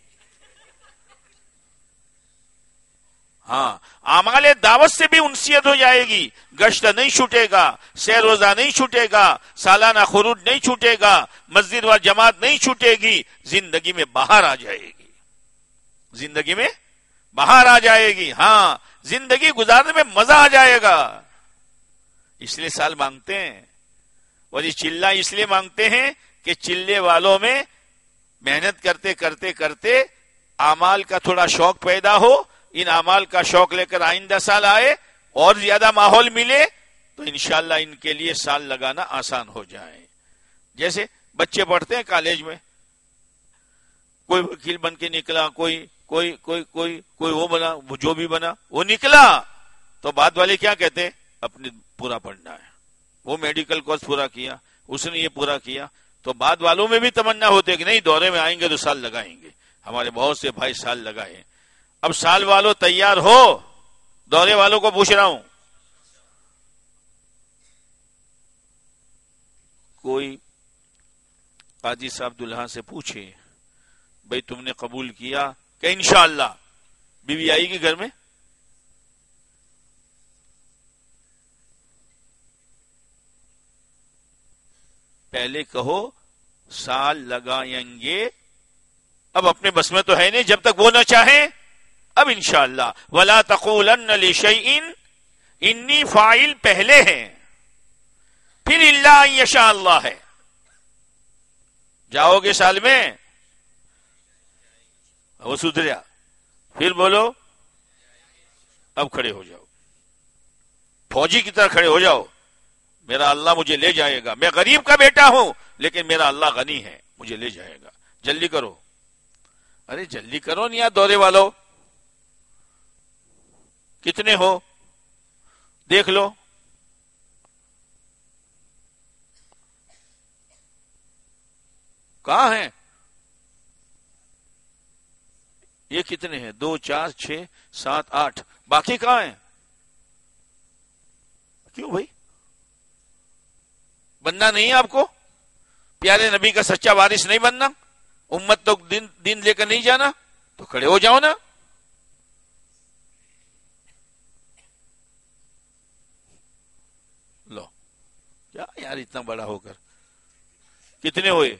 ہاں اعمال دعوت سے بھی انسیت ہو جائے گی. گشت نہیں چھوٹے گا، سیر روزہ نہیں چھوٹے گا، سالانہ خروج نہیں چھوٹے گا، مسجد و جماعت نہیں چھوٹے گی. زندگی میں باہر آ جائے گی، زندگی میں باہر آ جائے گی. ہاں زندگی گزارنے میں مزہ آ جائے گا. اس لیے سال مانگتے ہیں. اور یہ چلہ اس لیے مانگتے ہیں کہ چلے والوں میں محنت کرتے کرتے کرتے اعمال کا تھوڑا شوق پیدا ہو. ان اعمال کا شوق لے کر آئندہ سال آئے اور زیادہ ماحول ملے تو انشاءاللہ ان کے لیے سال لگانا آسان ہو جائے. جیسے بچے پڑھتے ہیں کالج میں، کوئی وکیل بن کے نکلا، کوئی کوئی کوئی کوئی کوئی وہ بنا، وہ جو بھی بنا وہ نکلا، تو بعد والے کیا کہتے؟ اپنے پورا پڑھنا ہے. وہ میڈیکل کورس پورا کیا، اس نے یہ پورا کیا، تو بعد والوں میں بھی تمنا ہوتے کہ نہیں دورے میں آئیں گے تو سال لگائیں گے. ہمارے بہت سے بھائی سال لگائے. اب سال والوں تیار ہو، دورے والوں کو پوچھ رہا ہوں. کوئی قاضی صاحب دلہا سے پوچھے بھئی تم نے قبول کیا کہ انشاءاللہ بیوی آئے گی گھر میں؟ پہلے کہو سال لگائیں گے. اب اپنے بس میں تو ہے نہیں، جب تک وہ نہ چاہیں. اب انشاءاللہ وَلَا تَقُولَنَّ لِشَيْءٍ انی فاعل پہلے ہیں، پھر اِلَّا أَن يَشَاءَ اللہ ہے. جاؤ گے سال میں، وہ سدھریا، پھر بولو اب کھڑے ہو جاؤ، فوجی کی طرح کھڑے ہو جاؤ. میرا اللہ مجھے لے جائے گا، میں غریب کا بیٹا ہوں لیکن میرا اللہ غنی ہے، مجھے لے جائے گا. جلدی کرو. ارے جلدی کرو نہیں یار دورے والو، کتنے ہو دیکھ لو. کہاں ہیں یہ؟ کتنے ہیں؟ دو چار چھ سات آٹھ، باقی کہاں ہیں؟ کیوں بھائی بننا نہیں ہے آپ کو؟ پیارے نبی کا سچا وارث نہیں بننا؟ امت تو دین دین لے کر نہیں جانا؟ تو کھڑے ہو جاؤ نا. لو کیا یار اتنا بڑا ہو کر. کتنے ہوئے؟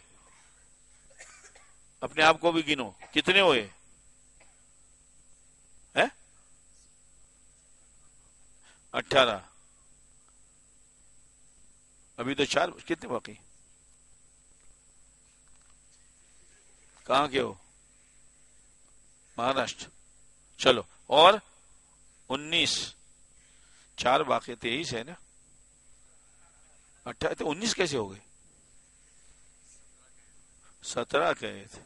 اپنے آپ کو بھی گنو، کتنے ہوئے؟ اٹھارہ. ابھی تو چار، کتنے باقی؟ کہاں کے ہو؟ مہاراشٹر. چلو اور انیس، چار باقی، تیئیس ہے نا. اٹھارہ تو انیس کیسے ہو گئے؟ سترہ کہے تھے.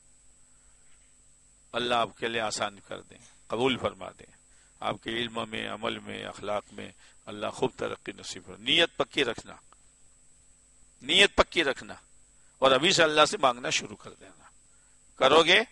اللہ آپ کے لیے آسان کر دیں، قبول فرما دیں. آپ کے علم میں، عمل میں، اخلاق میں اللہ خوب ترقی نصیب کرے. نیت پکی رکھنا، نیت پکی رکھنا، اور ابھی سے اللہ سے مانگنا شروع کر دینا. کرو گے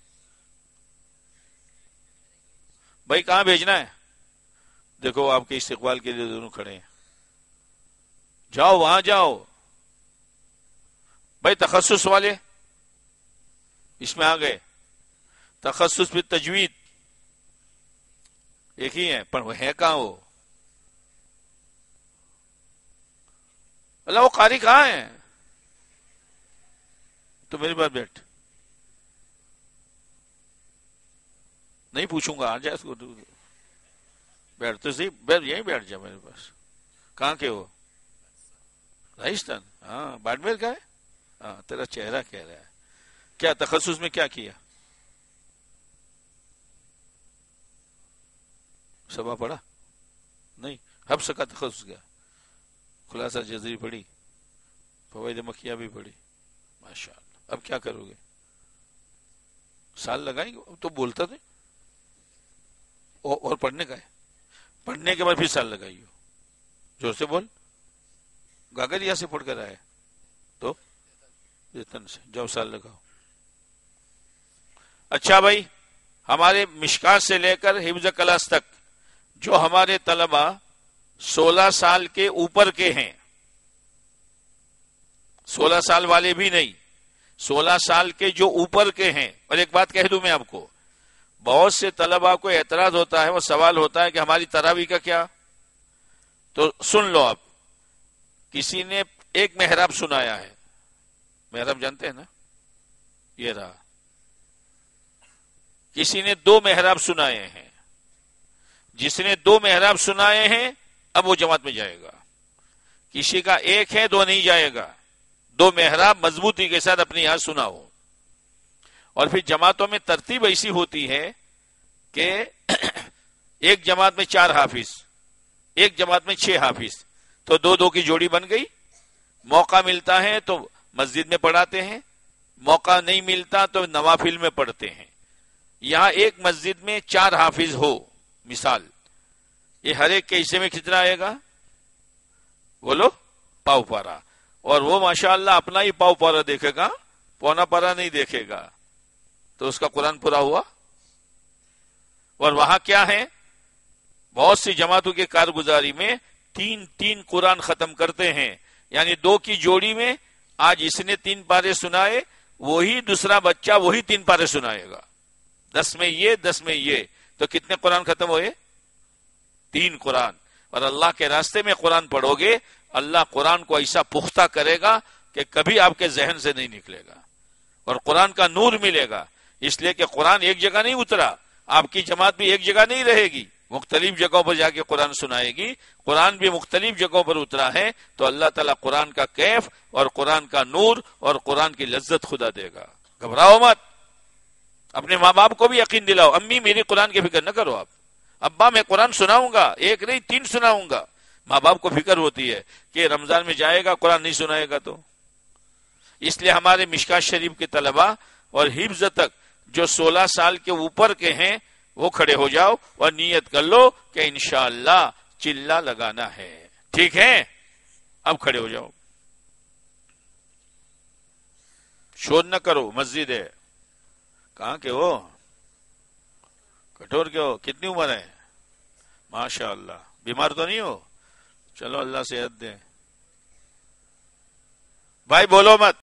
بھائی؟ کہاں بھیجنا ہے؟ دیکھو آپ کے استقبال کے لیے دونوں کھڑے ہیں. جاؤ وہاں جاؤ بھائی. تخصص والے اس میں آ گئے. تخصص پہ تجوید ایک ہی ہے، پر وہ ہے کہاں؟ وہ اللہ وہ قاری کہاں ہے؟ تو میری بات بیٹھ، نہیں پوچھوں گا، آ جائے اس کو. بیٹھ تو صحیح، بیٹھ یہیں بیٹھ جا میرے پاس. کہاں کے ہو؟ راجستھان. ہاں باڑمیر کا ہے. ہاں تیرا چہرہ کہہ رہا ہے. کیا تخصص میں کیا کیا؟ سبا پڑھا نہیں؟ حفظ کا تخصص کیا؟ خلاصہ جزری پڑھی، فوائد مکیہ بھی پڑھی. ماشاء اللہ. اب کیا کرو گے؟ سال لگائیں گے؟ تو بولتا تھے اور پڑھنے کا ہے. پڑھنے کے بعد پھر سال لگائیے. زور سے بول. گاگریا سے پڑھ کر آئے تو تن سے جاؤ سال لگاؤ. اچھا بھائی، ہمارے مشکات سے لے کر حفظ کلاس تک جو ہمارے طلبہ سولہ سال کے اوپر کے ہیں، سولہ سال والے بھی نہیں، سولہ سال کے جو اوپر کے ہیں. اور ایک بات کہہ دوں میں آپ کو، بہت سے طلبہ کو اعتراض ہوتا ہے، وہ سوال ہوتا ہے کہ ہماری تراویح کا کیا؟ تو سن لو آپ. کسی نے ایک محراب سنایا ہے، محراب جانتے ہیں نا، یہ رہا. کسی نے دو محراب سنائے ہیں. جس نے دو محراب سنائے ہیں اب وہ جماعت میں جائے گا. کسی کا ایک ہے، دو نہیں جائے گا. دو محراب مضبوطی کے ساتھ اپنی یہاں سناؤ. اور پھر جماعتوں میں ترتیب ایسی ہوتی ہے کہ ایک جماعت میں چار حافظ، ایک جماعت میں چھ حافظ. تو دو دو کی جوڑی بن گئی. موقع ملتا ہے تو مسجد میں پڑھاتے ہیں, موقع نہیں ملتا تو نوافل میں پڑھتے ہیں. یہاں ایک مسجد میں چار حافظ ہو مثال, یہ ہر ایک کے حصے میں کتنا آئے گا؟ بولو, پاؤ پارا. اور وہ ماشاءاللہ اپنا ہی پاؤ پارا دیکھے گا, پونا پارا نہیں دیکھے گا, تو اس کا قرآن پورا ہوا. اور وہاں کیا ہے, بہت سی جماعتوں کے کارگزاری میں تین تین قرآن ختم کرتے ہیں, یعنی دو کی جوڑی میں آج اس نے تین پارے سنائے, وہی دوسرا بچہ وہی تین پارے سنائے گا. دس میں یہ, دس میں یہ, تو کتنے قرآن ختم ہوئے؟ تین قرآن. اور اللہ کے راستے میں قرآن پڑھو گے, اللہ قرآن کو ایسا پختہ کرے گا کہ کبھی آپ کے ذہن سے نہیں نکلے گا, اور قرآن کا نور ملے گا. اس لیے کہ قرآن ایک جگہ نہیں اترا, آپ کی جماعت بھی ایک جگہ نہیں رہے گی, مختلف جگہوں پر جا کے قرآن سنائے گی. قرآن بھی مختلف جگہوں پر اترا ہے, تو اللہ تعالیٰ قرآن کا کیف اور قرآن کا نور اور قرآن کی لذت خدا دے گا. گھبراؤ مت, اپنے ماں باپ کو بھی یقین دلاؤ, امی میری قرآن کی فکر نہ کرو آپ, ابا میں قرآن سناؤں گا, ایک نہیں تین سناؤں گا. ماں باپ کو فکر ہوتی ہے کہ رمضان میں جائے گا قرآن نہیں سنائے گا تو. اس لیے ہمارے مشکات شریف کے طلباء اور حفظ تک جو سولہ سال کے اوپر کے ہیں وہ کھڑے ہو جاؤ اور نیت کر لو کہ انشاءاللہ چلا لگانا ہے. ٹھیک ہے, اب کھڑے ہو جاؤ, شور نہ کرو, مسجد ہے. کہاں کے ہو؟ کٹور کے ہو؟ کتنی عمر ہے؟ ماشاء اللہ. بیمار تو نہیں ہو؟ چلو اللہ صحت دے. بھائی بولو مت,